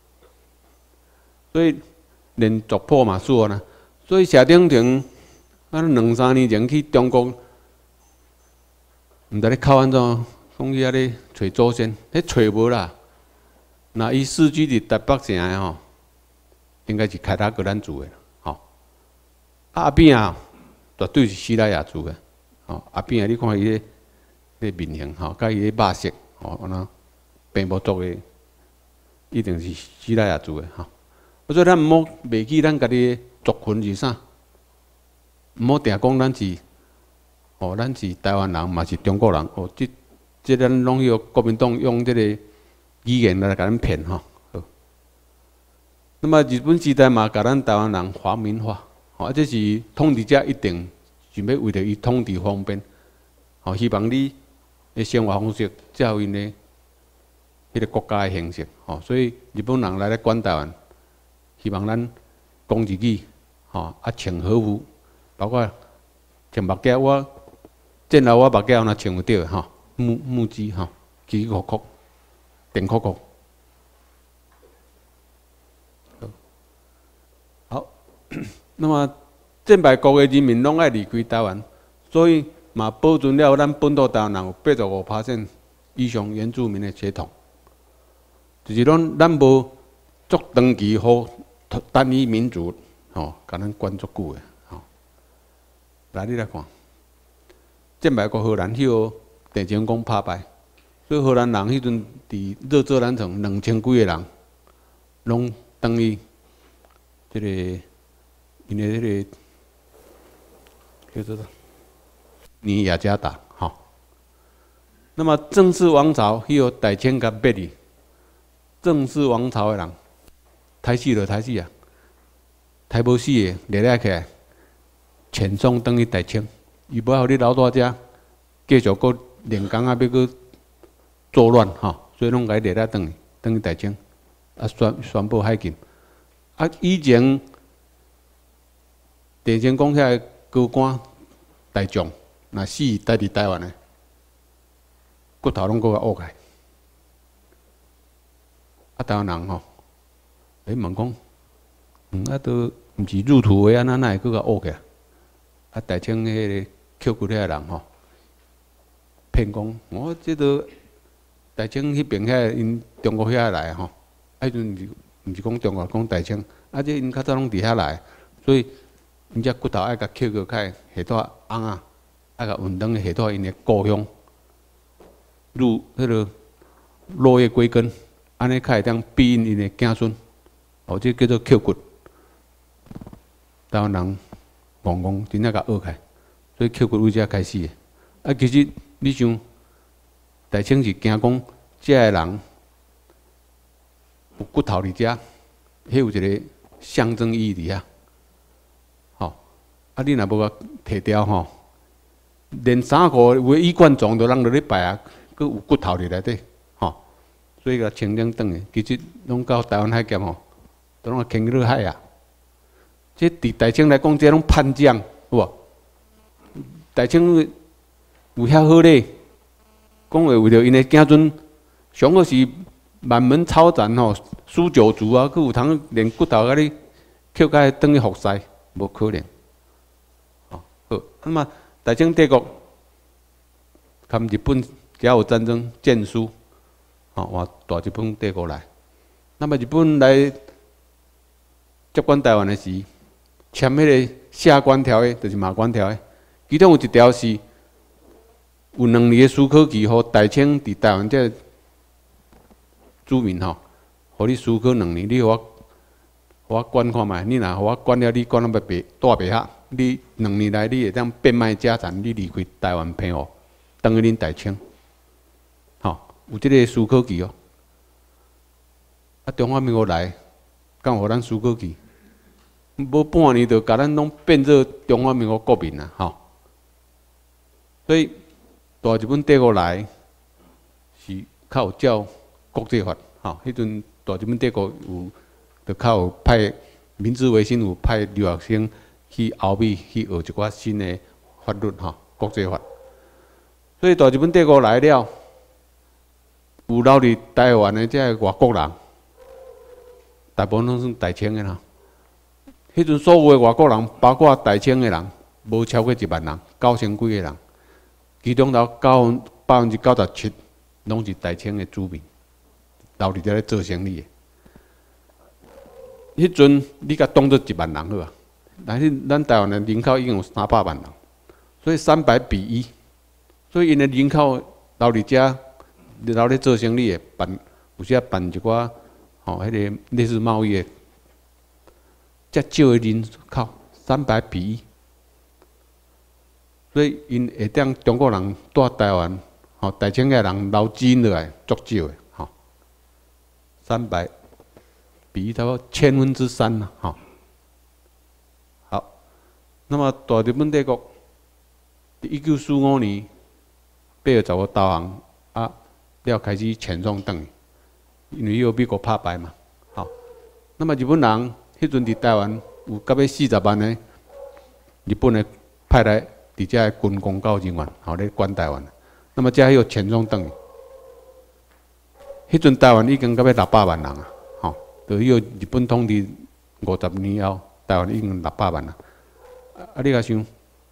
[SPEAKER 2] 所以连族谱嘛输啊。所以谢鼎廷啊，两三年前去中国，毋知咧靠安怎，讲伊遐咧找祖先，迄找无啦。那伊世居伫台北城诶吼，应该是凯达格兰族诶，吼。阿扁啊，绝对是西拉雅族诶，吼。阿扁啊，你看伊个个面型吼，甲伊个肉色，吼，安那平埔族诶，一定是西拉雅族诶，吼。所以咱毋好忘记咱家己族群是啥，毋好定讲咱是，哦，咱是台湾人，嘛是中国人，哦，即即咱拢用国民党用即个语言来甲咱骗吼。那么日本时代嘛，甲咱台湾人华民化，吼，啊，这是统治者一定想要为着伊统治方便，吼，希望你的生活方式，才有因的迄个国家的形式。吼，所以日本人来咧管台湾，希望咱讲日语，吼啊穿和服，包括穿目镜，我战后我目镜若穿有着吼，木木屐吼，旗裤裤，电裤裤。好，那么战败国的人民拢爱离开台湾，所以嘛保存了咱本土台湾人有八十五趴以上原住民的血统，就是讲咱无足长期互单一民族吼，甲咱管足久的吼。来，你来看，战败国荷兰迄个郑成功拍败，所以荷兰人迄阵伫热泽兰城两千几个人，拢等于即、这个因的迄、这个叫做尼雅加达吼。那么郑氏王朝迄个大清甲灭去，郑氏王朝的人抬死就抬死啊，抬无死的立立起来，遣送等于大清，伊无互你老大遮继续搁练功啊，要搁作乱吼，所以拢甲伊立立转去，转去大清，啊宣宣布海禁。啊，以前郑成功遐高官大将，若死待伫台湾的，骨头拢搁甲挖开。啊，台湾人吼，诶问讲，嗯啊都毋是入土为安，啊哪会搁甲挖起来？啊，大清迄个扣骨遐人吼，骗讲，我即个大清迄边遐因中国遐来吼，啊迄阵毋是讲中国，讲大清，啊即因较早拢伫遐来，所以因只骨头爱甲扣过开，下带翁啊，爱甲运转下带因的故乡，入迄个落叶归根。安尼较会当庇荫因的子孙，哦，这叫做扣骨。台湾人戆戆真正甲学开，所以扣骨为遮开始的。啊，其实你想，大清是惊讲遮个人有骨头伫遮，迄有一个象征意义伫遐。吼，啊，你若无甲摕掉吼，连衫裤有衣冠状都人落咧摆啊，佮有骨头伫内底。所以甲清零转去，其实拢到台湾海峡吼，都拢牵去落海啊。这伫大清来讲，这拢叛将，有无？大清有遐好咧，讲会为着因的子孙，上好是满门抄斩吼，诛九族啊，佮有通连骨头甲你捡起来转去服侍，无可能。哦，好，那么大清帝国，含日本甲午战争战输。哦，换大日本帝国来，那么日本来接管台湾的时，签迄个下关条约，就是马关条约，其中有一条是有两年的苏科期，互大清伫台湾这居民吼，互你苏科两年，你互我，互我管看卖，你若互我管了，你管到要白大白下，你两年来你会当变卖家产，你离开台湾平湖，等于恁大清。有即个苏科期哦，啊，中华民国来，敢互咱苏科期，无半年就甲咱拢变做中华民国国民啦，吼。所以大日本帝国来是较有照国际法，吼。迄阵大日本帝国有，就较有派明治维新有派留学生去欧美去学一寡新的法律，吼，国际法。所以大日本帝国来了。有留伫台湾的这外国人，大部分拢算大清的啦。迄阵所有的外国人，包括大清的人，无超过一万人，九千几个人，其中有九百分之九十七拢是大清的居民，留伫遮咧做生意的。迄阵你甲当做一万人好啊，但是咱台湾的人口已经有三百万人，所以三百比一，所以因的人口留伫遮。留咧做生意的办，有时啊办一寡吼，迄个类似贸易的，遮少的人口三百比一，所以因会当中国人住台湾，吼，大清个人留钱落来足少的，吼，三百比一差不多千分之三啦，吼。好，那么大日本帝国一九四五年八月十五投降啊，了开始遣送转去，因为有美国拍败嘛。好，那么日本人迄阵伫台湾有到尾四十万的日本的派来伫遮的军公教人员，好咧管台湾。那么遮又遣送转去，迄阵台湾已经到尾六百万人啊，吼，就迄个日本统治五十年后，台湾已经六百万啊。啊，你甲想，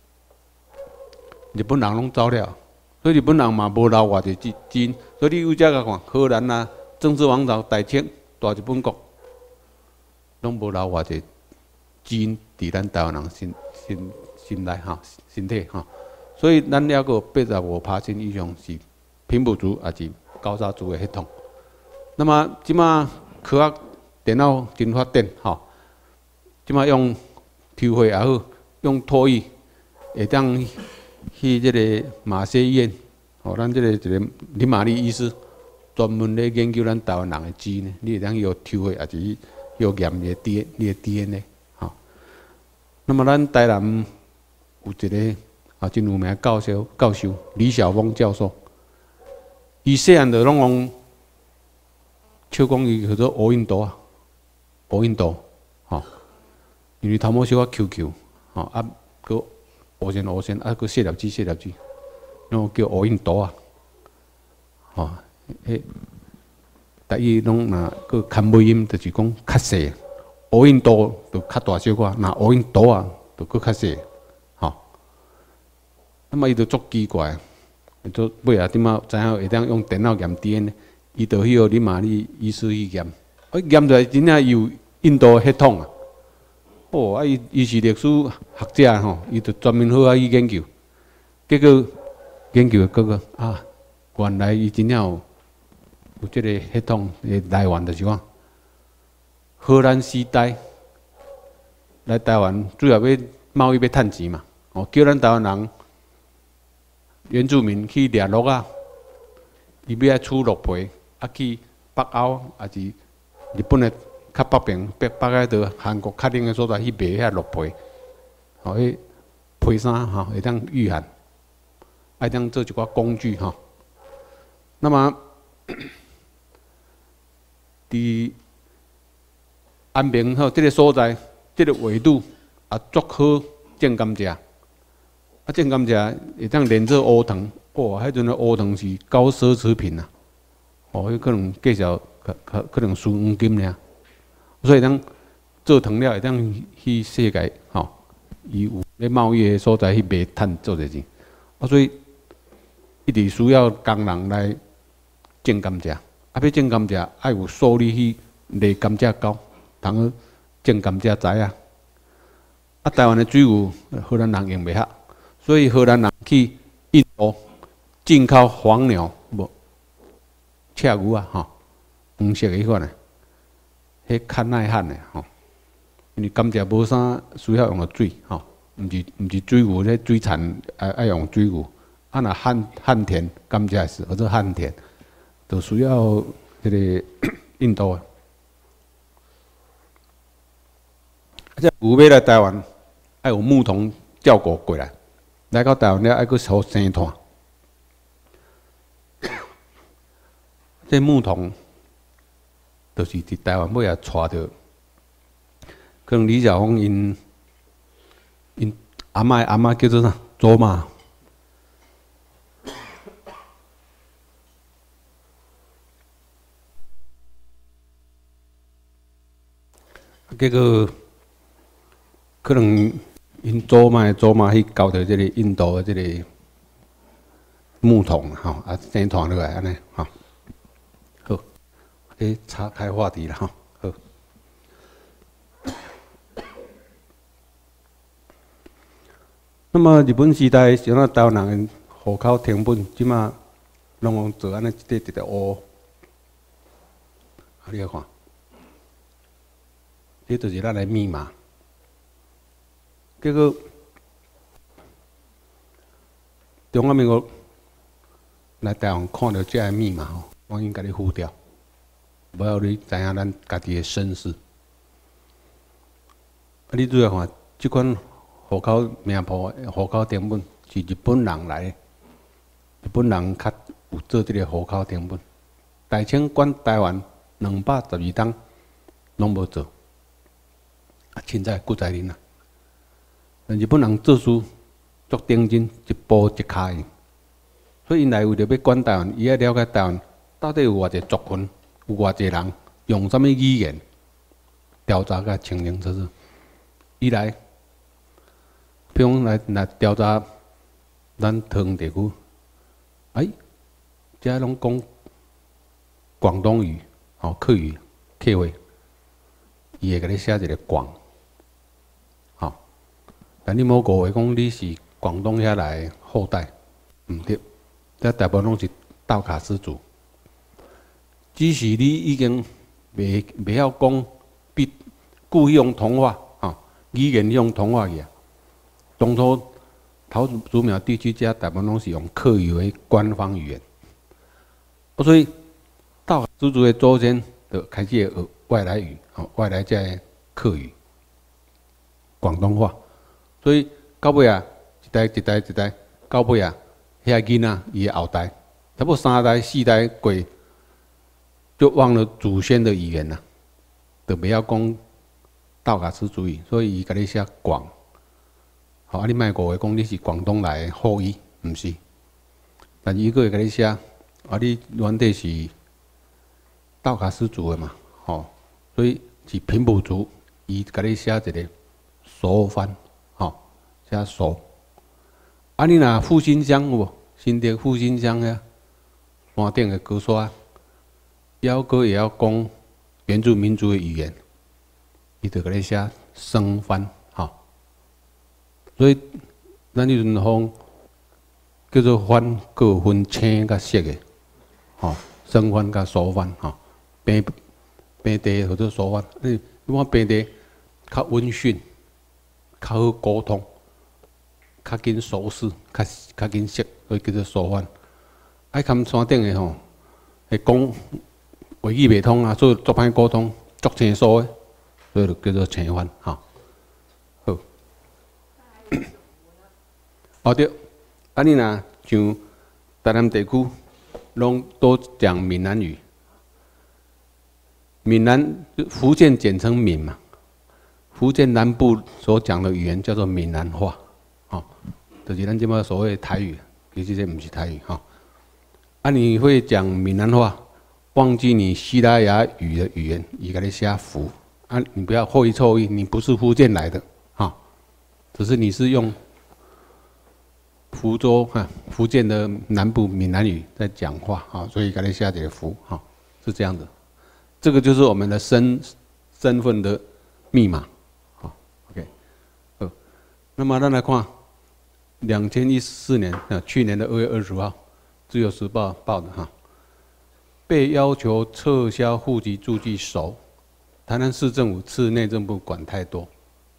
[SPEAKER 2] 日本人拢走了。所以日本人嘛无留偌济基因，所以你有遮甲看，荷兰啊、政治王朝、大清、大日本国，拢无留偌济基因伫咱台湾人心心心内哈身体哈。所以咱了个八十五趴以上是平埔族，也是高沙族的血统。那么即马科学电脑真发展吼，即马用抽血也好，用唾液会当。去这个马偕医院，吼，咱这个一个林玛丽医师专门咧研究咱台湾人的基因，你会当去抽血，还是去验你的 D 你的 D N A， 吼。那么咱台南有一个啊真有名的教授，教授李晓峰教授，伊细汉就拢用笑讲伊叫做乌印度啊，乌印度，吼，因为头毛小啊 Q Q， 吼啊个。乌线乌线，啊，个细粒子细粒子，拢叫乌印度啊，吼，迄，但伊拢若个看尾音，就是讲较细，乌印度就较大小可，那乌印度啊，就佫较细，吼。那么伊就足奇怪，伊做尾啊，点仔知影会当用电脑验 D N A， 伊就去互你嘛，你医师去验，啊，验出来真正有印度血统啊。哦，啊，伊伊是历史学者吼，伊就专门好啊去研究，结果研究个个啊，原来伊真正有有即个血统的来源，就是讲荷兰时代来台湾，主要要贸易要趁钱嘛，哦，叫咱台湾人原住民去掠鹿啊，伊要爱取鹿皮，啊去北欧还是日本的。较北边，北北个到韩国较冷个所在去卖遐鹿皮，吼，迄皮衫吼会当御寒，爱当做一寡工具吼。那么，伫安平吼这个所在，这个纬度也足好种甘蔗，啊种甘蔗会当炼做乌糖，哇，迄阵的乌糖是高奢侈品啊，哦，迄可能介绍可可可能输黄金尔。所以咱做糖了，会当去世界吼，伊有咧贸易的所在去卖趁做者钱，啊，所以一直需要工人来种甘蔗，啊，要种甘蔗爱有数理去犁甘蔗高，通种甘蔗栽啊。啊，台湾的水牛荷兰人用袂晓，所以荷兰人去印度进口黄牛无赤牛啊，吼，黄色的迄款诶。迄较耐旱的吼，因为甘蔗无啥需要用到水吼，毋是毋是水牛咧水产爱爱用水牛，啊若旱旱田甘蔗是或者旱田，就需要这个印度的。这牛要来台湾，爱有牧童照顾过来，来到台湾了爱去好生团，这牧童。就是伫台湾尾也带着，可能李晓峰因因阿嬷阿嬷叫做啥祖妈，结果可能因祖妈祖妈去交着这个印度的这个牧童吼，啊生团落来安尼吼。诶，岔开话题了哈。好，那么日本时代像咱台湾人户口成本，即马拢用做安尼一块一块乌，啊，你看，这就是咱的密码。结果中华民国来台湾看到这个密码吼，我已经甲你付掉。无要你知影咱家己的身世，啊！你主要看即款户口名簿、户口成本是日本人来的， 日本人较有做这个户口成本。大清管台湾两百十二档，拢无做，啊，凊彩骨在恁啊。日本人做事足顶真，一步一跤印。所以因来为着要管台湾，伊要了解台湾到底有偌济族群，有偌济人用啥物语言调查甲清清楚楚。伊来，比如来来调查咱桃园地区，哎，遮拢讲广东语，吼客语、客话，伊会甲你写一个广，吼。但你莫误会讲你是广东遐来的后代，毋对。这大部分拢是道卡斯族，只是你已经袂袂晓讲，必故意用同化，吼，语言用同化去啊。当初桃竹苗地区遮大部分拢是用客语为官方语言，所以道卡斯族的祖先就开始学外来语，吼，外来遮的客语、广东话，所以到尾啊，一代一代一代，到尾啊。遐囡仔伊的后代，差不多三代四代过，就忘了祖先的语言啦，就袂晓讲道卡斯族语，所以伊甲你写广。好，啊，你莫误会讲你是广东来的后裔，毋是。但是伊个会甲你写，啊，你原底是道卡斯族的嘛，吼，所以是平埔族，伊甲你写一个熟番，吼，写熟。啊，你若复兴乡有无？新竹复兴乡呀，山顶的高山，要个也要讲原住民族的语言，伊就甲你写生番，吼。所以咱迄阵讲叫做番，各有分青甲色的，吼，生番甲熟番，吼，平平地或者熟番，你你看平地较温驯，较好沟通。较紧熟识，较较紧识，所以叫做熟番。爱看山顶的吼，会讲话语袂通啊，所以足歹沟通，足青疏的，所以就叫做青番，吼。好。哦对，啊你若像台南地区，拢都讲闽南语。闽南福建简称闽嘛，福建南部所讲的语言叫做闽南话。哦，就是咱即马所谓的台语，其实这不是台语哈。啊，你会讲闽南话，忘记你西拉雅语的语言，伊甲你写福啊，你不要后裔错意，你不是福建来的哈，只是你是用福州哈福建的南部闽南语在讲话哈，所以甲你写一个福哈，是这样的。这个就是我们的身身份的密码，好 ，OK， 好，那么咱来看。两千一十四年啊，去年的二月二十五号，《自由时报》报的哈，被要求撤销户籍注记熟，台南市政府斥内政部管太多。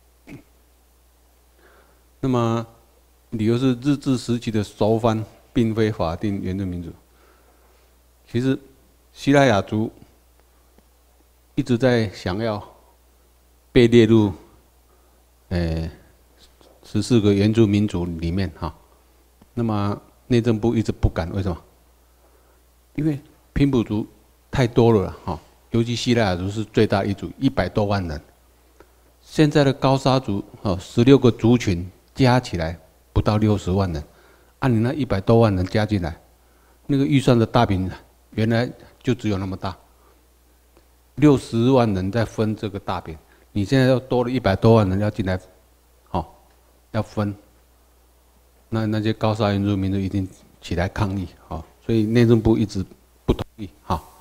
[SPEAKER 2] 那么理由是日治时期的熟番并非法定原住民族。其实西拉雅族一直在想要被列入，诶。十四个原住民族里面哈，那么内政部一直不敢，为什么？因为平埔族太多了哈，尤其西拉雅族是最大一族，一百多万人。现在的高沙族哦，十六个族群加起来不到六十万人，按你那一百多万人加进来，那个预算的大饼原来就只有那么大，六十万人在分这个大饼，你现在又多了一百多万人要进来。要分，那那些高沙原住民族一定起来抗议，好，所以内政部一直不同意，好。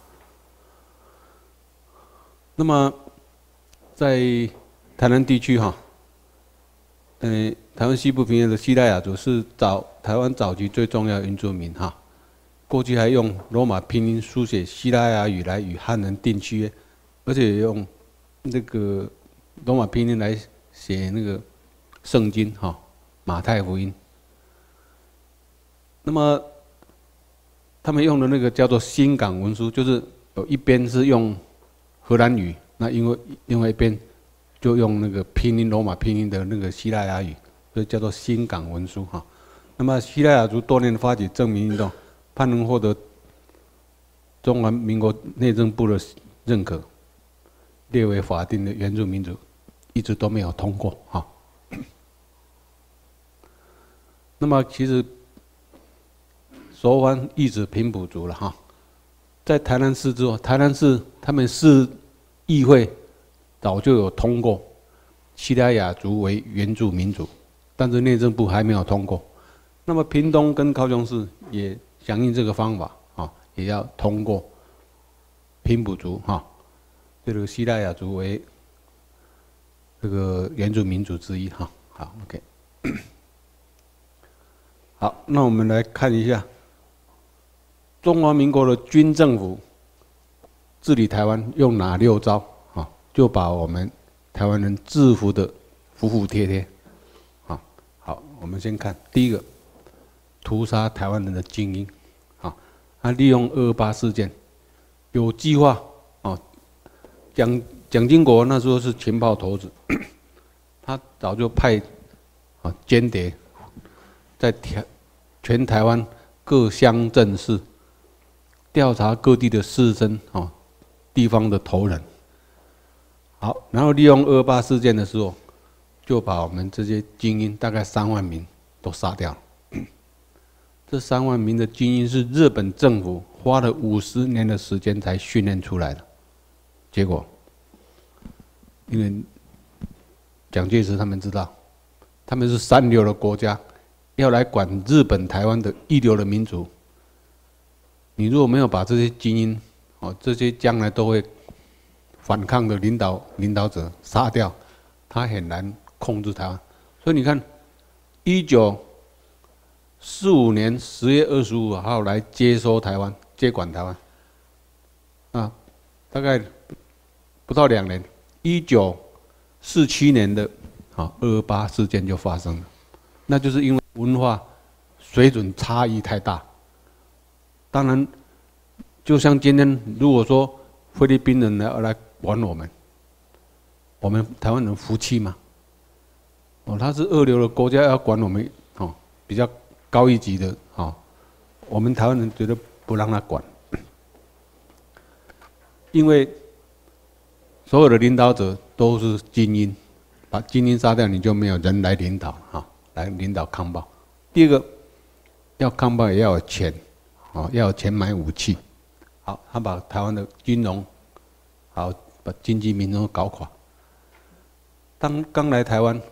[SPEAKER 2] 那么在台南地区哈，呃，台湾西部平原的西拉雅族是早台湾早期最重要的原住民哈，过去还用罗马拼音书写西拉雅语来与汉人定区约，而且用那个罗马拼音来写那个。圣经哈，马太福音。那么他们用的那个叫做新港文书，就是有一边是用荷兰语，那因为另外一边就用那个拼音罗马拼音的那个希腊雅语，所以叫做新港文书哈。 那么西拉雅族多年发起证明运动，盼能获得中华民国内政部的认可，列为法定的原住民族，一直都没有通过哈。那么其实熟番意指平埔族了哈，在台南市之后，台南市他们市议会早就有通过西拉雅族为原住民族，但是内政部还没有通过。那么屏东跟高雄市也响应这个方法啊，也要通过平埔族哈，这个西拉雅族为这个原住民族之一哈。好 ，OK。好，那我们来看一下中华民国的军政府治理台湾用哪六招啊？就把我们台湾人制服的服服帖帖。啊，好，我们先看第一个，屠杀台湾人的精英。啊，他利用二二八事件，有计划啊，蒋蒋经国那时候是情报头子，他早就派啊间谍。在台全台湾各乡镇市调查各地的士绅啊，地方的头人。好，然后利用二二八事件的时候，就把我们这些精英大概三万名都杀掉了。这三万名的精英是日本政府花了五十年的时间才训练出来的，结果因为蒋介石他们知道，他们是三流的国家。要来管日本台湾的一流的民族，你如果没有把这些精英，哦，这些将来都会反抗的领导领导者杀掉，他很难控制台湾。所以你看，一九四五年十月二十五号来接收台湾、接管台湾，啊，大概不到两年，一九四七年的啊二二八事件就发生了，那就是因为文化水准差异太大。当然，就像今天，如果说菲律宾人来来管我们，我们台湾人服气吗？哦，他是二流的国家要管我们，哦，比较高一级的，哦，我们台湾人绝对不让他管，因为所有的领导者都是精英，把精英杀掉，你就没有人来领导，哈。来领导抗暴。第二个，要抗暴也要有钱，哦，要有钱买武器。好，他把台湾的金融，好，把经济民生搞垮。当刚来台湾，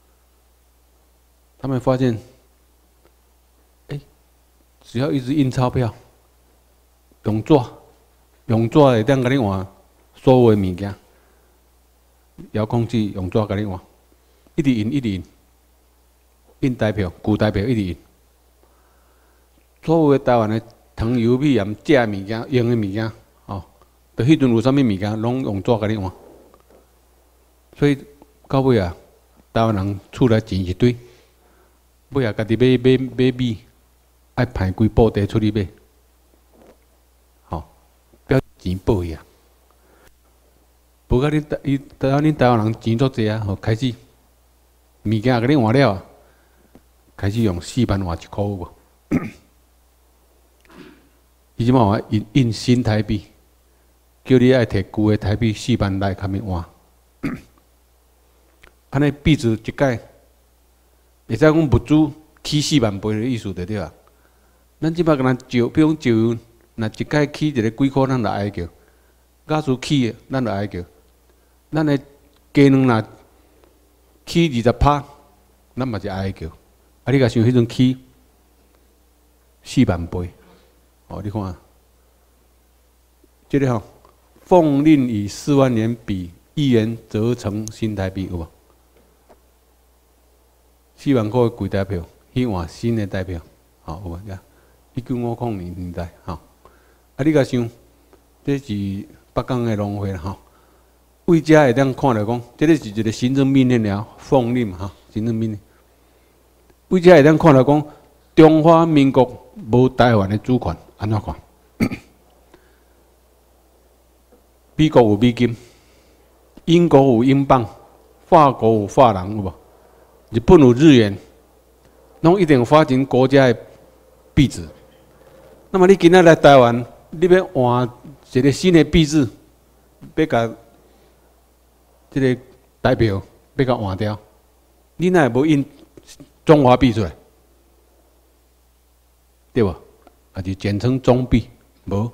[SPEAKER 2] 他们发现，哎、欸，只要一直印钞票，用纸，用纸会当甲你换所有的物件，遥控器用纸甲你换，一直印，一直印。印台票、旧台票一直印，所有的台湾的糖油米盐、食的物件、用的物件，哦，就迄阵有啥物物件，拢用纸甲你换。所以到尾啊，台湾人厝内钱一堆，尾啊家己买买买米，爱排规布袋出去买，吼、哦，表钱报伊啊。无甲恁台伊台湾恁台湾人钱足济啊，吼，开始物件甲你换了啊。开始用四万换一块有无？伊即马印印新台币，叫你爱摕旧的台币四万来卡面换。安尼币值一改，会使讲物资起四万倍的意思对对啊？咱即马个咱招，比如招油，若一改起一个几箍，咱就爱叫；假使起的，咱就爱叫。咱的鸡卵若起二十趴，咱嘛就爱叫。啊！你甲想迄阵起四万倍，哦，你看，这个吼，奉令以四万元比一元折成新台币，有无？四万块旧台票去换新的台票，好，有无？一九五零年年代，吼。啊，你甲想，这是北港的农会啦，吼。为遮会当看到讲，这个是一个行政命令了，奉令哈，行政命令。为遮会当看到讲，中华民国无台湾的主权，安怎看？美国有美金，英国有英镑，法国有法郎，有无？日本有日元， 拢一定发行国家的币值。那么你今仔来台湾，你要换一个新的币制，要甲这个代表要甲换掉，你哪会无印中华币出来？对吧？啊，就简称中币，无。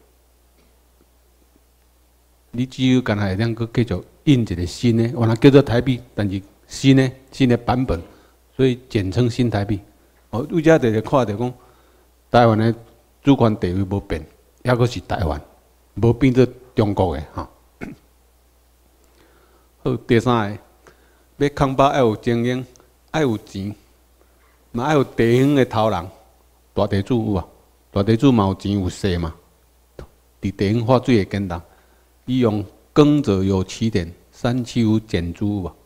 [SPEAKER 2] 你只有干下两个继续印一个新的，原来叫做台币，但是新的新的版本，所以简称新台币。哦，为遮就是看到讲，台湾的主权地位无变，抑阁是台湾，无变做中国的哈。好，第三个，要抗霸要有经验，要有钱，嘛要有地方的头人，大地主有啊，大地主嘛有钱有势嘛，伫地方发水会简单。伊用耕者有其田，山区有减租吧，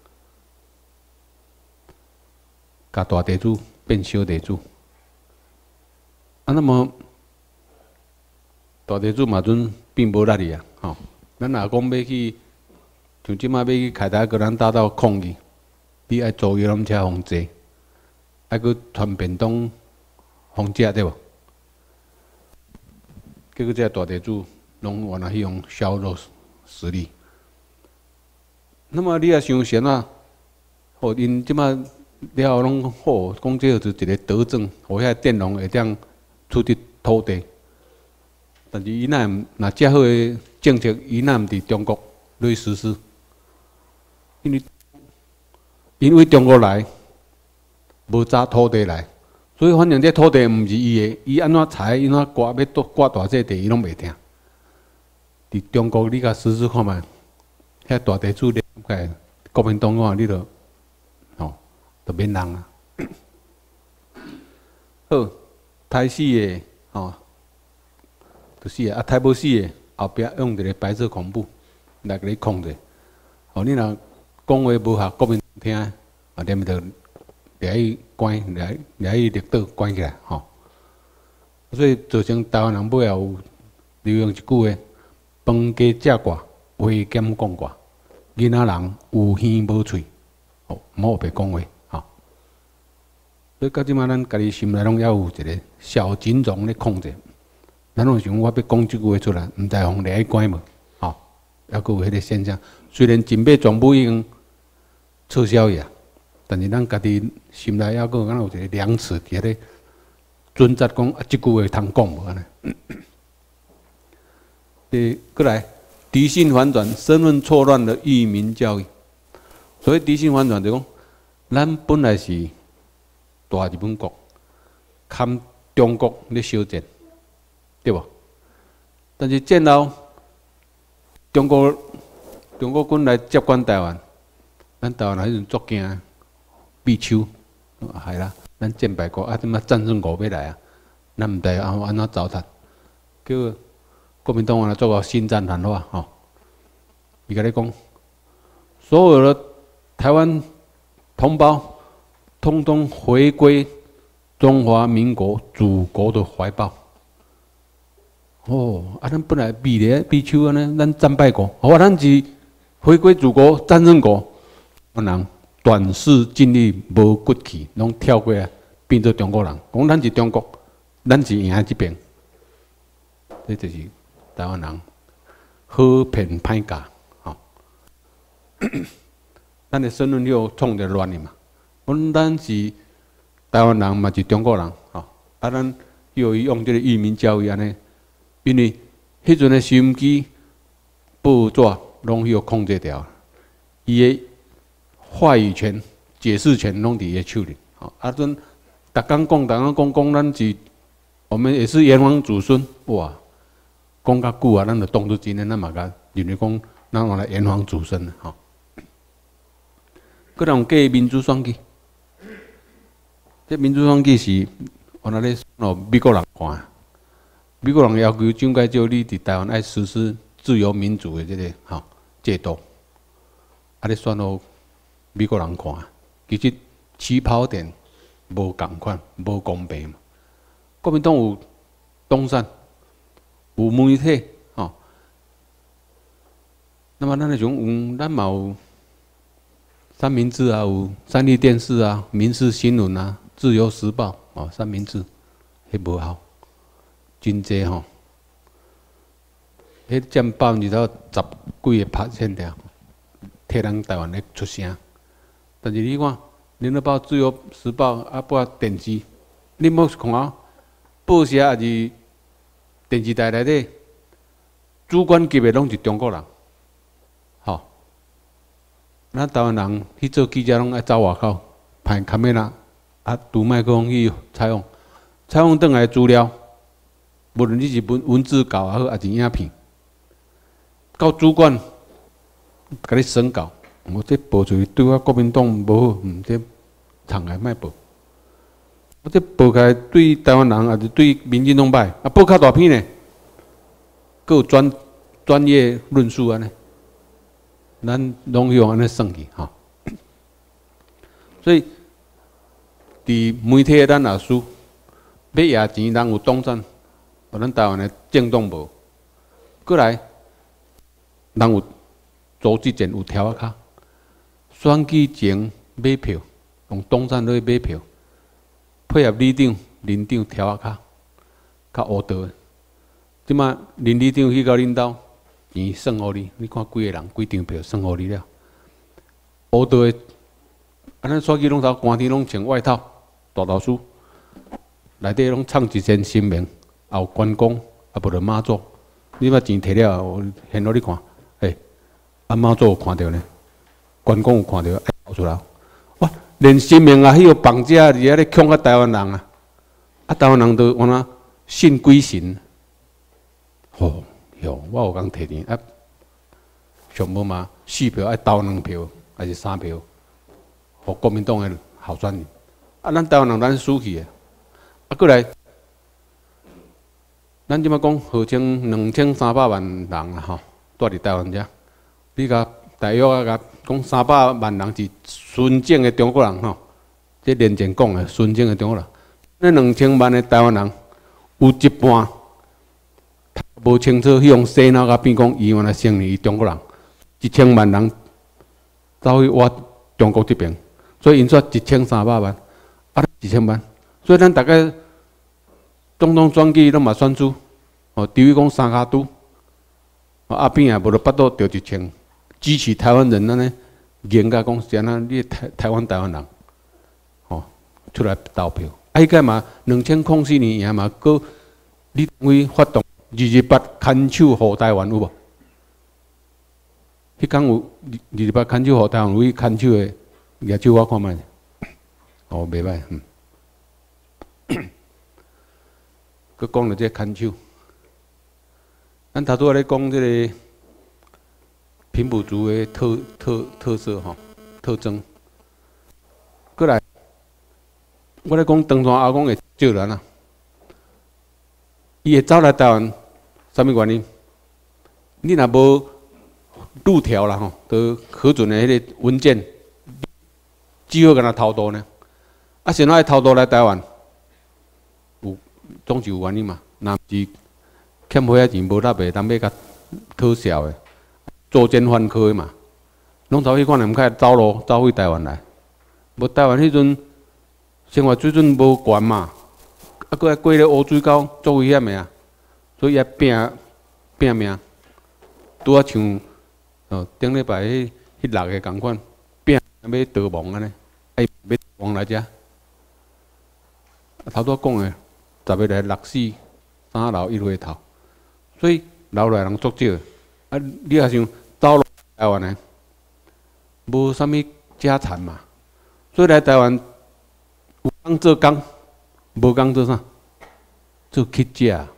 [SPEAKER 2] 甲大地主变小地主。啊，那么大地主嘛，阵并无力哩啊，吼。咱若讲要去，像即摆要去凯达格兰大道抗议，你爱坐游览车互坐，爱去传便当互食对无？结果这大地主。拢原来去用削弱实力。那么你也想想啊，互因即马了后拢好，讲这就是一个德政，互遐佃农会当出得土地。但是伊若若遮好的政策，伊若毋伫中国来实施，因为因为中国来，无查土地来，所以反正这土地毋是伊的，伊安怎裁，伊安怎刮，要多刮大块地，伊拢袂听。伫中国，你甲试试看觅，遐大地主咧，国民党话你著，吼，著免人啊。好，台死的，吼，著死啊！台无死的，后壁用一个白色恐怖来甲你控制。吼，你若讲话无合国民党听，啊，连着掠去关，掠掠去绿岛关起来，吼。所以造成台湾人尾后有流用一句话。饭家食寡，话减讲寡，囡仔人有耳无喙，哦，莫白讲话，吼。所以到即摆，咱家己心内拢要有一个小警钟咧控制。咱拢想我要讲即句话出来，毋知互掠去关无，吼，还佫有迄个现象。虽然警备总部已经撤销伊啊，但是咱家己心内还佫敢有一个量尺伫咧准则讲啊，即句话通讲无安尼。诶，过来，敌性反转、身份错乱的愚民教育。所谓敌性反转，就讲，咱本来是大日本国，看中国咧小战，对无？但是战后，中国中国军来接管台湾，咱台湾迄阵足惊，避秋，系啦，咱战败国啊，点啊战胜国要来啊，咱毋知安安怎糟蹋，结果。国民党原来做个新战谈话，吼，伊甲你讲，所有的台湾同胞，通通回归中华民国祖国的怀抱。哦，啊，咱本来比咧比丘安尼，咱战败国，好啊，咱是回归祖国战胜国，我人短视尽力无骨气，拢跳过来变做中国人，讲咱是中国，咱是赢即边，这就是。台湾人好骗歹教，吼，咱的身份又创着乱的嘛。阮咱是台湾人，嘛是中国人，吼，啊，咱又用这个愚民教育安尼，因为迄阵的收音机、报纸拢许控制掉，伊的话语权、解释权拢伫伊手里，吼，啊，阵逐工讲、逐工讲讲，咱是，我们也是炎黄子孙，哇！讲较久啊，咱就当作真诶，咱嘛甲认为讲，咱原来炎黄子孙吼。佮人假民主选举，这民主选举是原来咧哦美国人看，美国人要求蒋介石你伫台湾爱实施自由民主诶这个吼制度，啊咧选互美国人看，其实起跑点无共款，无公平嘛。国民党有东山。有媒体，吼、哦，那么咱那种有，咱嘛有三明治啊，有三立电视啊，民视新闻啊， 自由时报》哦，三明治，迄无效，真济吼，迄占百分之头十几个拍线条，替咱台湾咧出声。但是你看，《联合报》、《自由时报》啊，包括电视，你要看啊，报社也是电视台内底主管级的拢是中国人，吼。咱台湾人去做记者拢爱走外口，派卡梅拉啊，拄麦克风去采访，采访转来资料，无论你是文文字稿也好，还是影片，到主管甲你审稿。我这报出去对我国民党无好，嗯，这场来卖报。我这报开对台湾人还是对民进党歹，啊，报较大篇呢，佮有专专业论述安尼，咱拢用安尼算去吼。所以，伫媒体咱也输，要赢钱人有党产，咱台湾的政党无，过来人有组织前有条仔卡。选举前买票，用党产去买票，配合里长、林长条仔卡，较乌道的。即马林里长去到恁兜，钱算互你，你看几个人几张票算互你了。乌道的，安尼选举拢头寒天拢穿外套，大头书，内底拢唱一声新名，也有关公，啊无就妈祖。你把钱摕了后，现互你看，诶，啊妈祖有看到呢。关公有看到，哎，跑出来，哇！连新名啊，迄个绑架伫遐咧恐吓台湾人啊，啊，台湾人都完啦信鬼神，吼哟！我有讲摕钱啊，上无嘛四票爱投两票还是三票，互国民党的候选人，啊，咱台湾人咱输去的，啊，过来，咱即马讲号称两千三百万人啊，吼，住伫台湾遮，你甲大约啊，甲讲三百万人是纯正的中国人吼，这连前讲的纯正的中国人。那两千万的台湾人，有一半无清楚，用洗脑甲变讲伊原来承认伊中国人，一千万人走去我中国这边，所以因说一千三百万，啊一千万，所以咱大概总统选举拢嘛选出，哦，除非讲三卡拄，啊边也无就巴肚着一千。支持台湾人安尼，严格讲是安那，你台台湾台湾人，吼出来投票，啊，迄个嘛两千零四年赢嘛，搁你为发动二二八牵手护台湾有无？迄工有二二八牵手护台湾，为牵手的举手我看觅，哦袂歹，嗯，搁讲到这牵手，咱头拄仔咧讲这个。平埔族的特特特色吼，特征。过来，我咧讲长川阿公的少年啊，伊会走来台湾，啥物原因？你若无路条啦吼，都核准的迄个文件，只好甲他偷渡呢。啊，现在偷渡来台湾，有总是有原因嘛。若毋是欠花仔钱无纳的，人要甲讨笑的。作奸犯科的嘛，拢走迄款人开走路走回台湾来，无台湾迄阵生活水准无悬嘛，啊，搁爱过咧乌水沟，足危险的啊，所以也拼拼命，拄啊像哦顶礼拜迄迄六个共款，拼要逃亡安尼，哎要逃亡来遮，头拄讲的十个来六四三楼一回头，所以留来人足少。啊，你也想走落台湾呢，无啥物家产嘛，所以来台湾有工做工，无工做啥？做乞食。啊，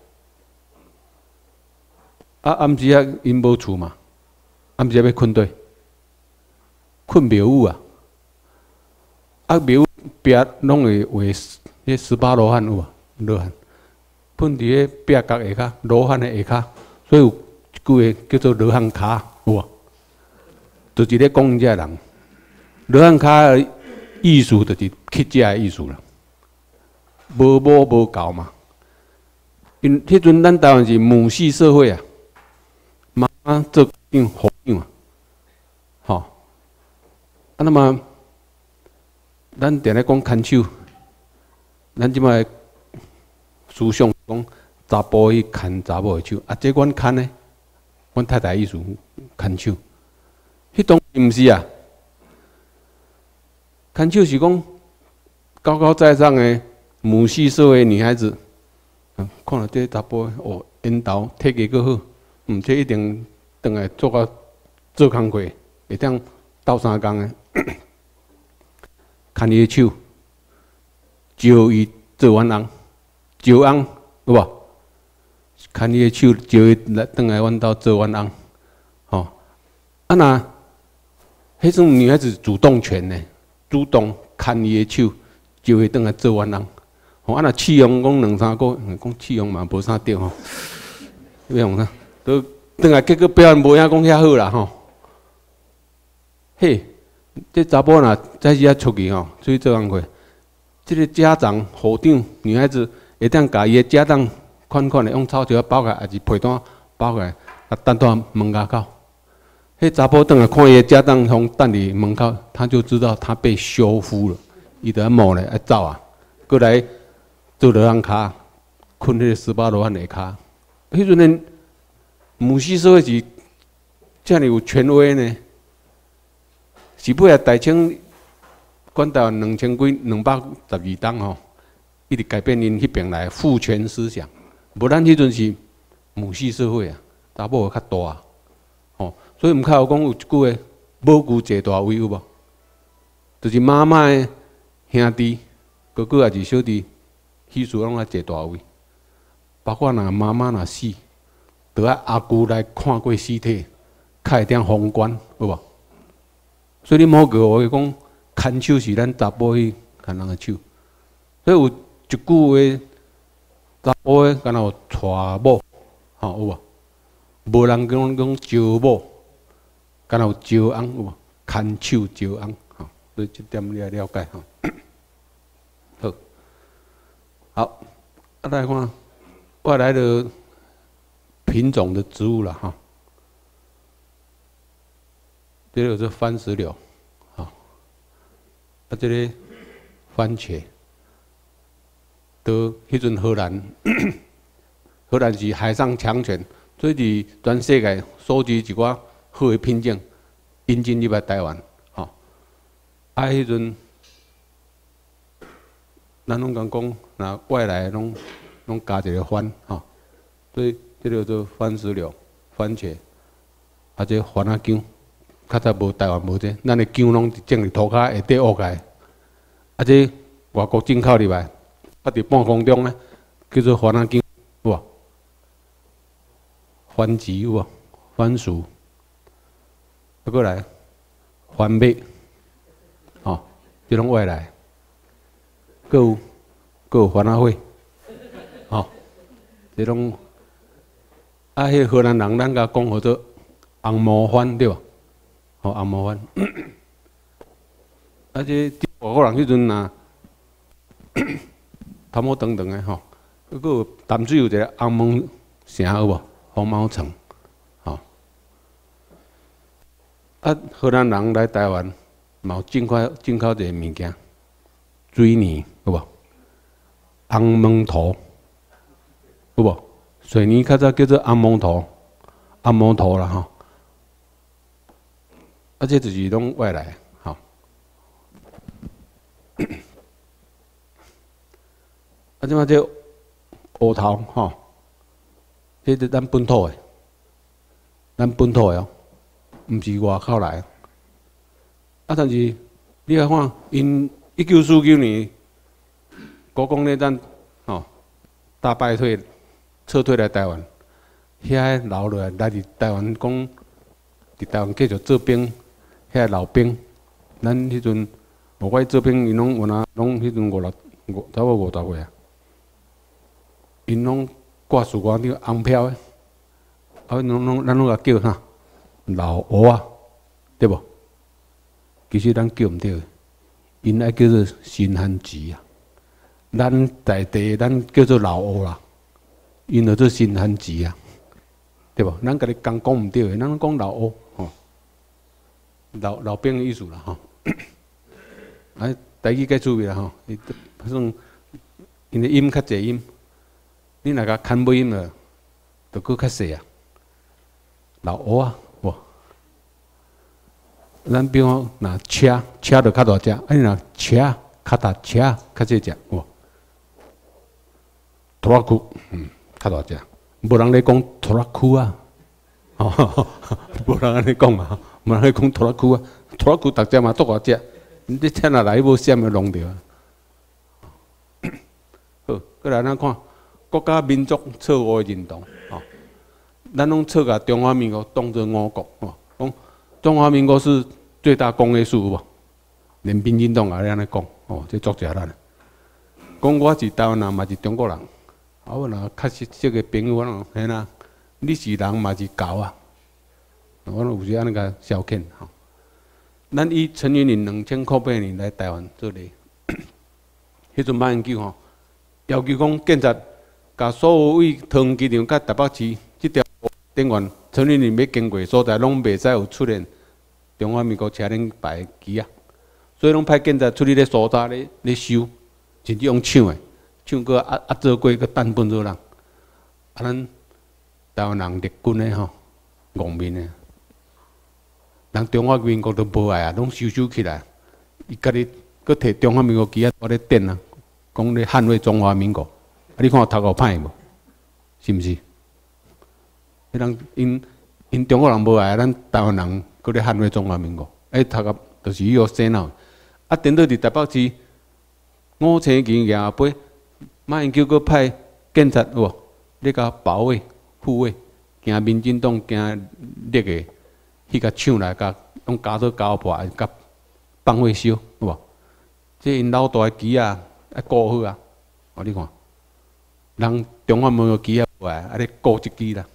[SPEAKER 2] 暗时啊，因无厝嘛，暗时要困佗，困庙宇啊，啊庙壁拢会画迄十八罗汉有无？罗汉，喷伫迄壁角下骹，罗汉的下骹，所以有。句话叫做罗汉卡，有无？就是咧讲遮人，罗汉卡的意思就是乞食的意思啦。无母无教嘛，因迄阵咱台湾是母系社会啊，妈妈做定好养啊，吼、啊，那么咱定咧讲牵手， 咱即摆思想讲，查甫去牵查某的手，啊，这阮牵呢，阮太太意思牵手，迄当毋是啊，牵手是讲高高在上的母系社会女孩子，啊，看到这查甫哦，缘投体格阁好，嗯，这一定转来做个做工课，会当斗相共的，牵伊的手，招伊做阮翁，招翁有无？牵伊的手，招伊来转来阮兜做阮翁，吼，啊那，迄种女孩子主动权呢，主动牵伊的手，招伊转来做阮翁，吼，啊那试用讲两三个，讲试用嘛无啥对吼，要用啥？都转来结果表现无影讲遐好啦吼，嘿，这查甫若早时啊出去吼，出去做工课，这个家长、校长、女孩子会当甲伊的家当款款的用草条包起来，还是被单包起来，啊，等到门口口。迄查甫转来看伊的家当从等伫门口，他就知道他被羞辱了，伊就要冒咧，要走啊，过来做落人骹，困迄个十八罗汉下骹。迄阵的母系社会是遮尔有权威呢？是尾啊，大清管台湾两千几两百十二档吼，一直改变因迄边来父权思想。无咱迄阵是母系社会啊，查某较大啊，吼，所以毋较有讲有一句话，母牛坐大位有无？就是妈妈的兄弟、哥哥也是小弟，彼此拢爱坐大位。包括若妈妈若死，就爱阿舅来看过尸体，较会当封棺，有无？所以你莫个我讲，牵手是咱查甫去牵人的手，所以有一句话。查甫诶，敢若有娶某，吼有无？无人讲讲招某，敢若有招翁有无？牵手招翁，吼，所以这点你要了解吼。好，好，啊来看外来的品种的植物了哈。这个是番石榴，好，啊这个番茄。都迄阵荷兰，荷兰是海上强权，所以伫全世界收集一寡好的品种，引进入来台湾，吼。啊，迄阵咱拢讲讲，那外来拢拢加一个番，吼。所以这个做番石榴、番茄，啊，这番仔姜，较早无台湾无这，咱的姜拢种伫涂骹下底乌盖，啊，这外国进口入来。啊！伫半空中咧，叫做番仔姜，有无？番薯有无？番薯，啊，过来番麦，哦，这种外来，搁有搁有番仔花，哦，这种啊，迄荷兰人咱甲讲号做红毛番对吧？哦，红毛番，啊，这外国人迄阵呐。头毛长长的吼，佮有淡水有一个红毛城有无？红毛城，吼。啊，荷兰人来台湾，嘛有进口进口一个物件，水泥有无？红毛土有无？水泥较早叫做红毛土，红毛土啦吼。啊，这就是拢外来，吼。啊，即马这乌头吼，这是咱本土的，咱本土的哦，毋是外口来的。啊，但是你来看，因一九四九年国共内战吼大败退，撤退来台湾，遐留落来来伫台湾讲，伫台湾继续做兵，遐老兵，咱迄阵我做兵，因拢有哪拢迄阵五六五差不多五十岁啊。因拢挂树光张红票的，啊，拢拢咱拢甲叫啥老乌啊，对无？其实咱叫毋对，因爱叫做新番薯啊。咱在地咱叫做老乌啦，因叫做新番薯啊，对无？咱家己讲讲毋对，咱讲老乌吼，老老兵的意思啦吼。啊，台语该注意啦吼，伊算因为音较侪音，你若甲牵尾音了，就搁较细啊。老蚵啊，无。咱比如讲，若车车就较大只，啊你若车较大车较细只，无。拖拉库，嗯，较大只，无人咧讲拖拉库啊，哦，无人安尼讲嘛，无人咧讲拖拉库啊，拖拉库逐只嘛足大只，你车若来无闪要弄着啊。好，过来咱看国家民族错误的认同，吼、哦，咱拢错甲中华民国当作我国，吼、哦，讲中华民国是最大公约数，有无？连民进党也咧安尼讲，哦，这作假咱。讲我是台湾人，嘛是中国人。啊，我若较熟悉个朋友，我讲嘿啦，你是人嘛是狗啊，我有时安尼甲消遣吼。咱以陈云林两千零八年来台湾做例，迄阵马英九吼要求讲建设，甲所有位桃园机场甲台北市即条电源，陈云林要经过所在，拢袂使有出现中华民国车轮牌机啊，所以拢派建设出去咧搜查咧咧收，甚至用抢的。唱歌压压做过个弹本做人，啊，咱台湾人立军的吼，亡命的，人中华民国都无爱啊，拢收收起来，伊家己搁摕中华民国旗啊，我咧点啊，讲咧捍卫中华民国，啊，你看头壳歹无？是毋是？迄人因因中国人无爱，咱台湾人搁咧捍卫中华民国，哎，头壳就是伊个洗脑，啊，等到伫台北市五星旗举后背。马英九搁派警察有无？咧甲保卫、护卫，惊民进党惊烈个去甲抢来，甲用加做交破，甲放火烧，有无？这因老大个旗啊，爱顾好啊！哦，你看，人中华民国旗啊无爱，啊咧顾一支啦。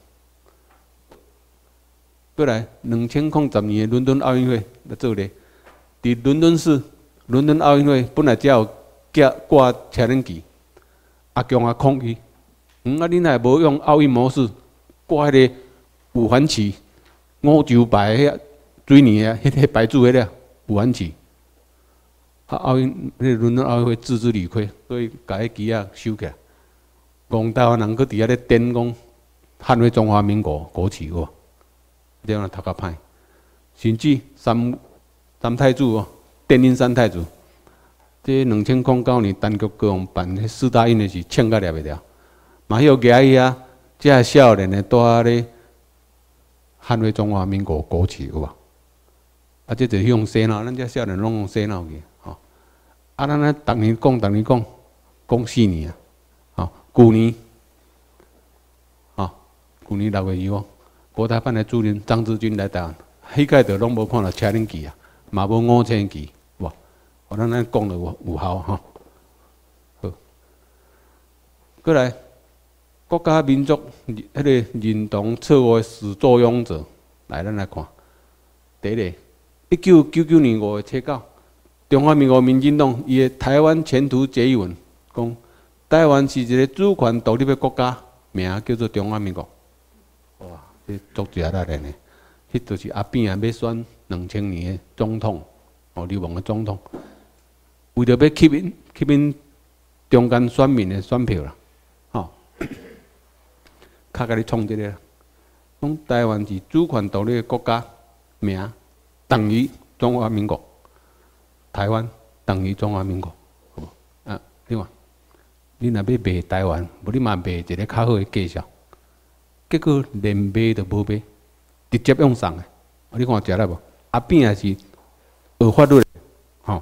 [SPEAKER 2] 过来，两千零十年的伦敦奥运会来做咧，伫伦敦市伦敦奥运会本来只有挂挂车轮旗。阿强啊抗议，嗯啊，恁若无用奥运模式挂迄个五环旗、五洲牌遐水泥啊，迄个牌子迄个五环旗，啊奥运迄个伦敦奥运会自知理亏，所以甲迄旗啊收起来。讲台湾人搁伫遐咧点讲捍卫中华民国国旗有无？这样头壳歹，甚至三三太子哦，电音三太子。这两千零九年单局高雄办迄四大运的是抢甲掠袂了，嘛迄个举伊啊，这少年的住咧捍卫中华民国国旗有无？啊，这就是用洗脑，咱这少年拢用洗脑去，吼。啊，咱咧逐年讲，逐年讲，讲四年啊，吼，旧年，吼，旧年六月二号，国台办的主任张志军来台湾，迄届就拢无看到车轮旗啊，嘛无五星旗。我咱咱讲的有有效哈，好，过来国家民族迄个认同错误的始作俑者，来咱来看，第一个，一九九九年五月七号，中华民国民进党伊的台湾前途决议文讲，台湾是一个主权独立的国家，名叫做中华民国。哇，这足值得嘞呢！迄就是阿扁啊要选两千年的总统，哦，流亡的总统。为着要吸引吸引中间选民的选票啦，吼，较甲你创这个，讲台湾是主权独立的国家，名等于中华民国，台湾等于中华民国，好无？啊，你看，你若要卖台湾，无你嘛卖一个较好的介绍，结果连卖都无卖，直接用送的，你看食了无？阿扁也是学法律的，吼。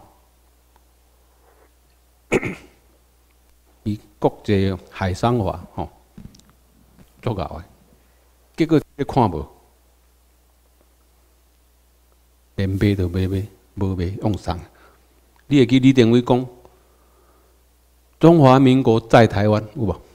[SPEAKER 2] 以国际海商法吼做搞的，结果你看无，连卖都卖卖，无卖用送。你会记李登辉讲，中华民国在台湾有无？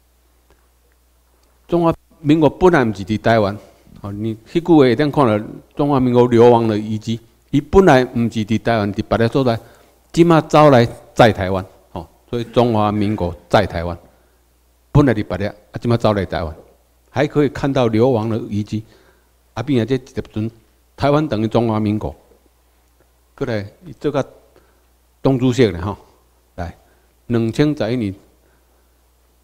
[SPEAKER 2] 中华民国本来毋是伫台湾，哦，你迄句话会当看到中华民国流亡的遗迹，伊本来毋是伫台湾，伫别个所在，即马走来在台湾。所以中华民国在台湾，本来伫别个，啊，即马走来台湾，还可以看到流亡的遗迹。啊，并且这一阵台湾等于中华民国。过来，这个东主席咧吼，来，两千十一年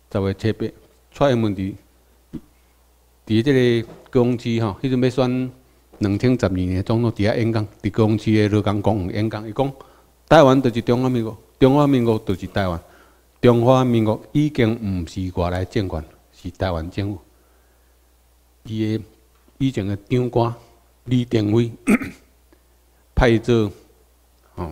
[SPEAKER 2] 十月七八，蔡英文伫伫即个高雄市吼，迄阵要选两千十二年总统，伫遐演讲，伫高雄市的罗岗公园演讲，伊讲台湾就是中华民国，中华民国就是台湾，中华民国已经毋是外来政权，是台湾政府。伊的以前的长官李登辉派做吼，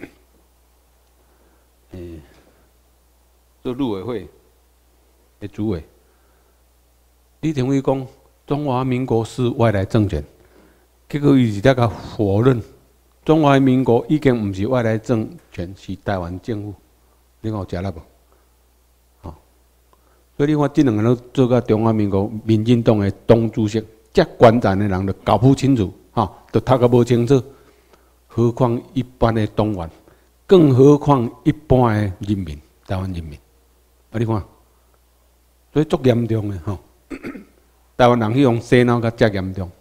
[SPEAKER 2] 诶，做陆委会的主委。李登辉讲中华民国是外来政权，结果伊是在甲否认中华民国已经毋是外来政权，是台湾政府。你看有食力无？吼，所以你看这两个人做甲中华民国民进党的党主席，遮关键的人就搞不清楚，吼，都读甲无清楚。何况一般的党员，更何况一般的人民，台湾人民。啊，你看，所以足严重的吼。台湾人迄种洗脑甲遮严重。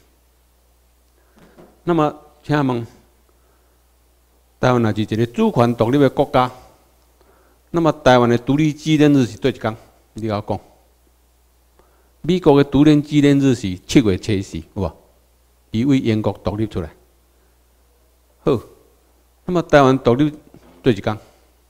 [SPEAKER 2] 那么，请问，台湾若是一个主权独立的国家，那么台湾的独立纪念日是对一天？你甲我讲。美国的独立纪念日是七月七四，有无？伊为英国独立出来。好，那么台湾独立对一天？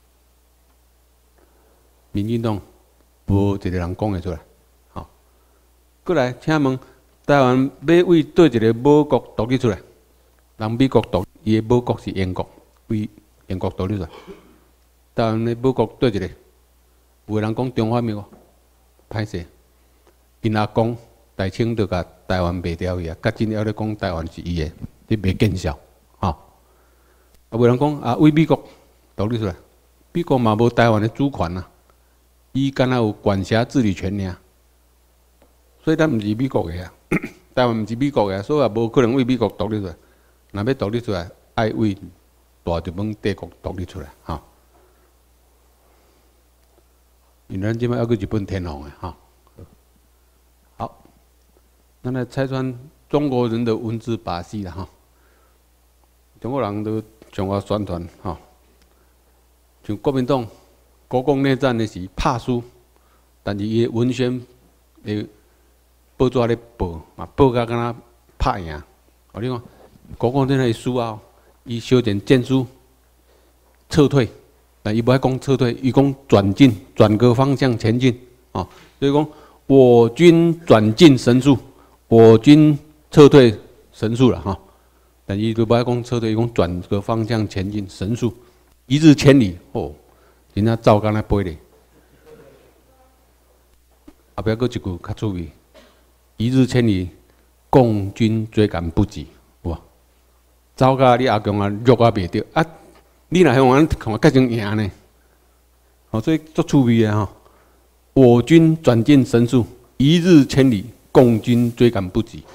[SPEAKER 2] 民进党无一个人讲会出来。过来，请问台湾要为对一个母国独立出来？人美国独，伊的母国是英国，为英国独立出来。台湾的母国对一个，有个人讲中华民国，歹势，因阿公大清就甲台湾卖掉去啊，甲真了咧讲台湾是伊的，你袂见效，吼。啊，有人讲啊，为美国独立出来，美国嘛无台湾的主权啊，伊敢若有管辖治理权尔。所以咱毋是美国的啊，台湾毋是美国的啊，所以也无可能为美国独立出来。若要独立出来，爱为大日本帝国独立出来，哈。因咱即摆还佫日本天皇的哈。好，咱来拆穿中国人的文字把戏啦哈。中国人都向我宣传哈，像国民党国共内战的是拍输，但是伊的文宣诶。报纸咧报，嘛报甲敢若拍赢。哦，你看，国共阵内输后，伊修剪剑书，撤退，但伊不爱讲撤退，伊讲转进，转个方向前进。哦，所以讲我军转进神速，我军撤退神速了哈。但伊都不爱讲撤退，伊讲转个方向前进神速，一日千里。哦，人家照干来背咧。后壁佫一句较趣味。一日千里，共军追赶不及，有无？走甲你阿公啊，肉啊袂着啊！你若向阮看较像赢呢？哦，所以足趣味的吼。我军转进神速，一日千里，共军追赶不及。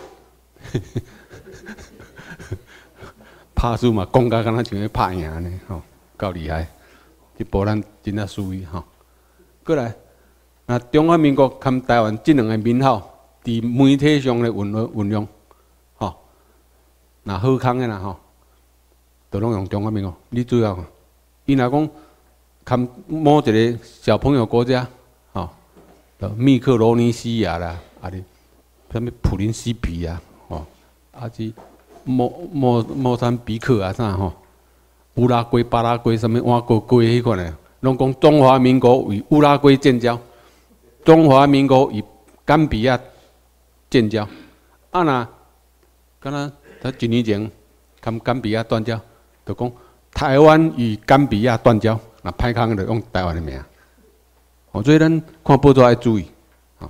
[SPEAKER 2] 拍输嘛，讲甲敢若像咧拍赢呢，吼，够厉害！这波咱真正输伊吼。过来，那中华民国含台湾这两个名号。伫媒体上的运运用，吼，那好康的啦吼，都拢用中华民国。你主要，伊若讲看某一个小朋友国家，吼，密克罗尼西亚啦，啊哩，什么普林西比啊，吼，啊是莫莫莫桑比克啊啥吼，乌拉圭、巴拉圭什么瓦国圭迄款的，拢讲中华民国与乌拉圭建交，中华民国与甘比亚。建交，啊那，敢若他一年前，跟甘比亚断交，就讲台湾与甘比亚断交，那歹康就用台湾的名。哦，所以咱看报纸要注意，好，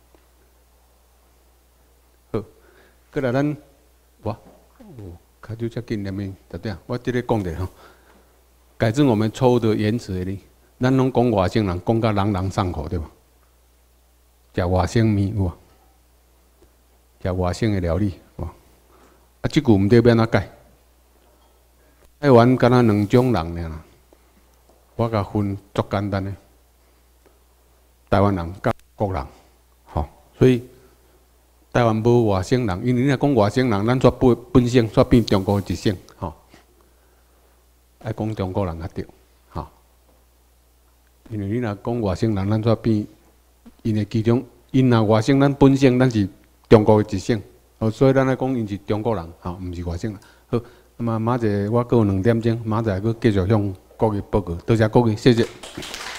[SPEAKER 2] 好，过来咱，哇，哦，开就遮紧念面，对不对？我这里讲者吼，改正我们错误的言辞哩，咱拢讲外省人，讲甲朗朗上口，对吧？食外省面有无？食外省的料理，哇！啊，即句毋对，要安怎改？台湾敢若两种人尔，我甲分足简单的，台湾人甲国人，吼，所以台湾无外省人，因为你若讲外省人，咱煞本本省煞变中国一省，吼，爱讲中国人较对，吼。 因为你若讲外省人，咱煞变因的其中，因若外省，咱本省咱是中国的一省，哦，所以咱来讲因是中国人，吼，毋是外省人。好，那么马仔我还有两点钟，马仔佫继续向各位报告，多谢各位，谢谢。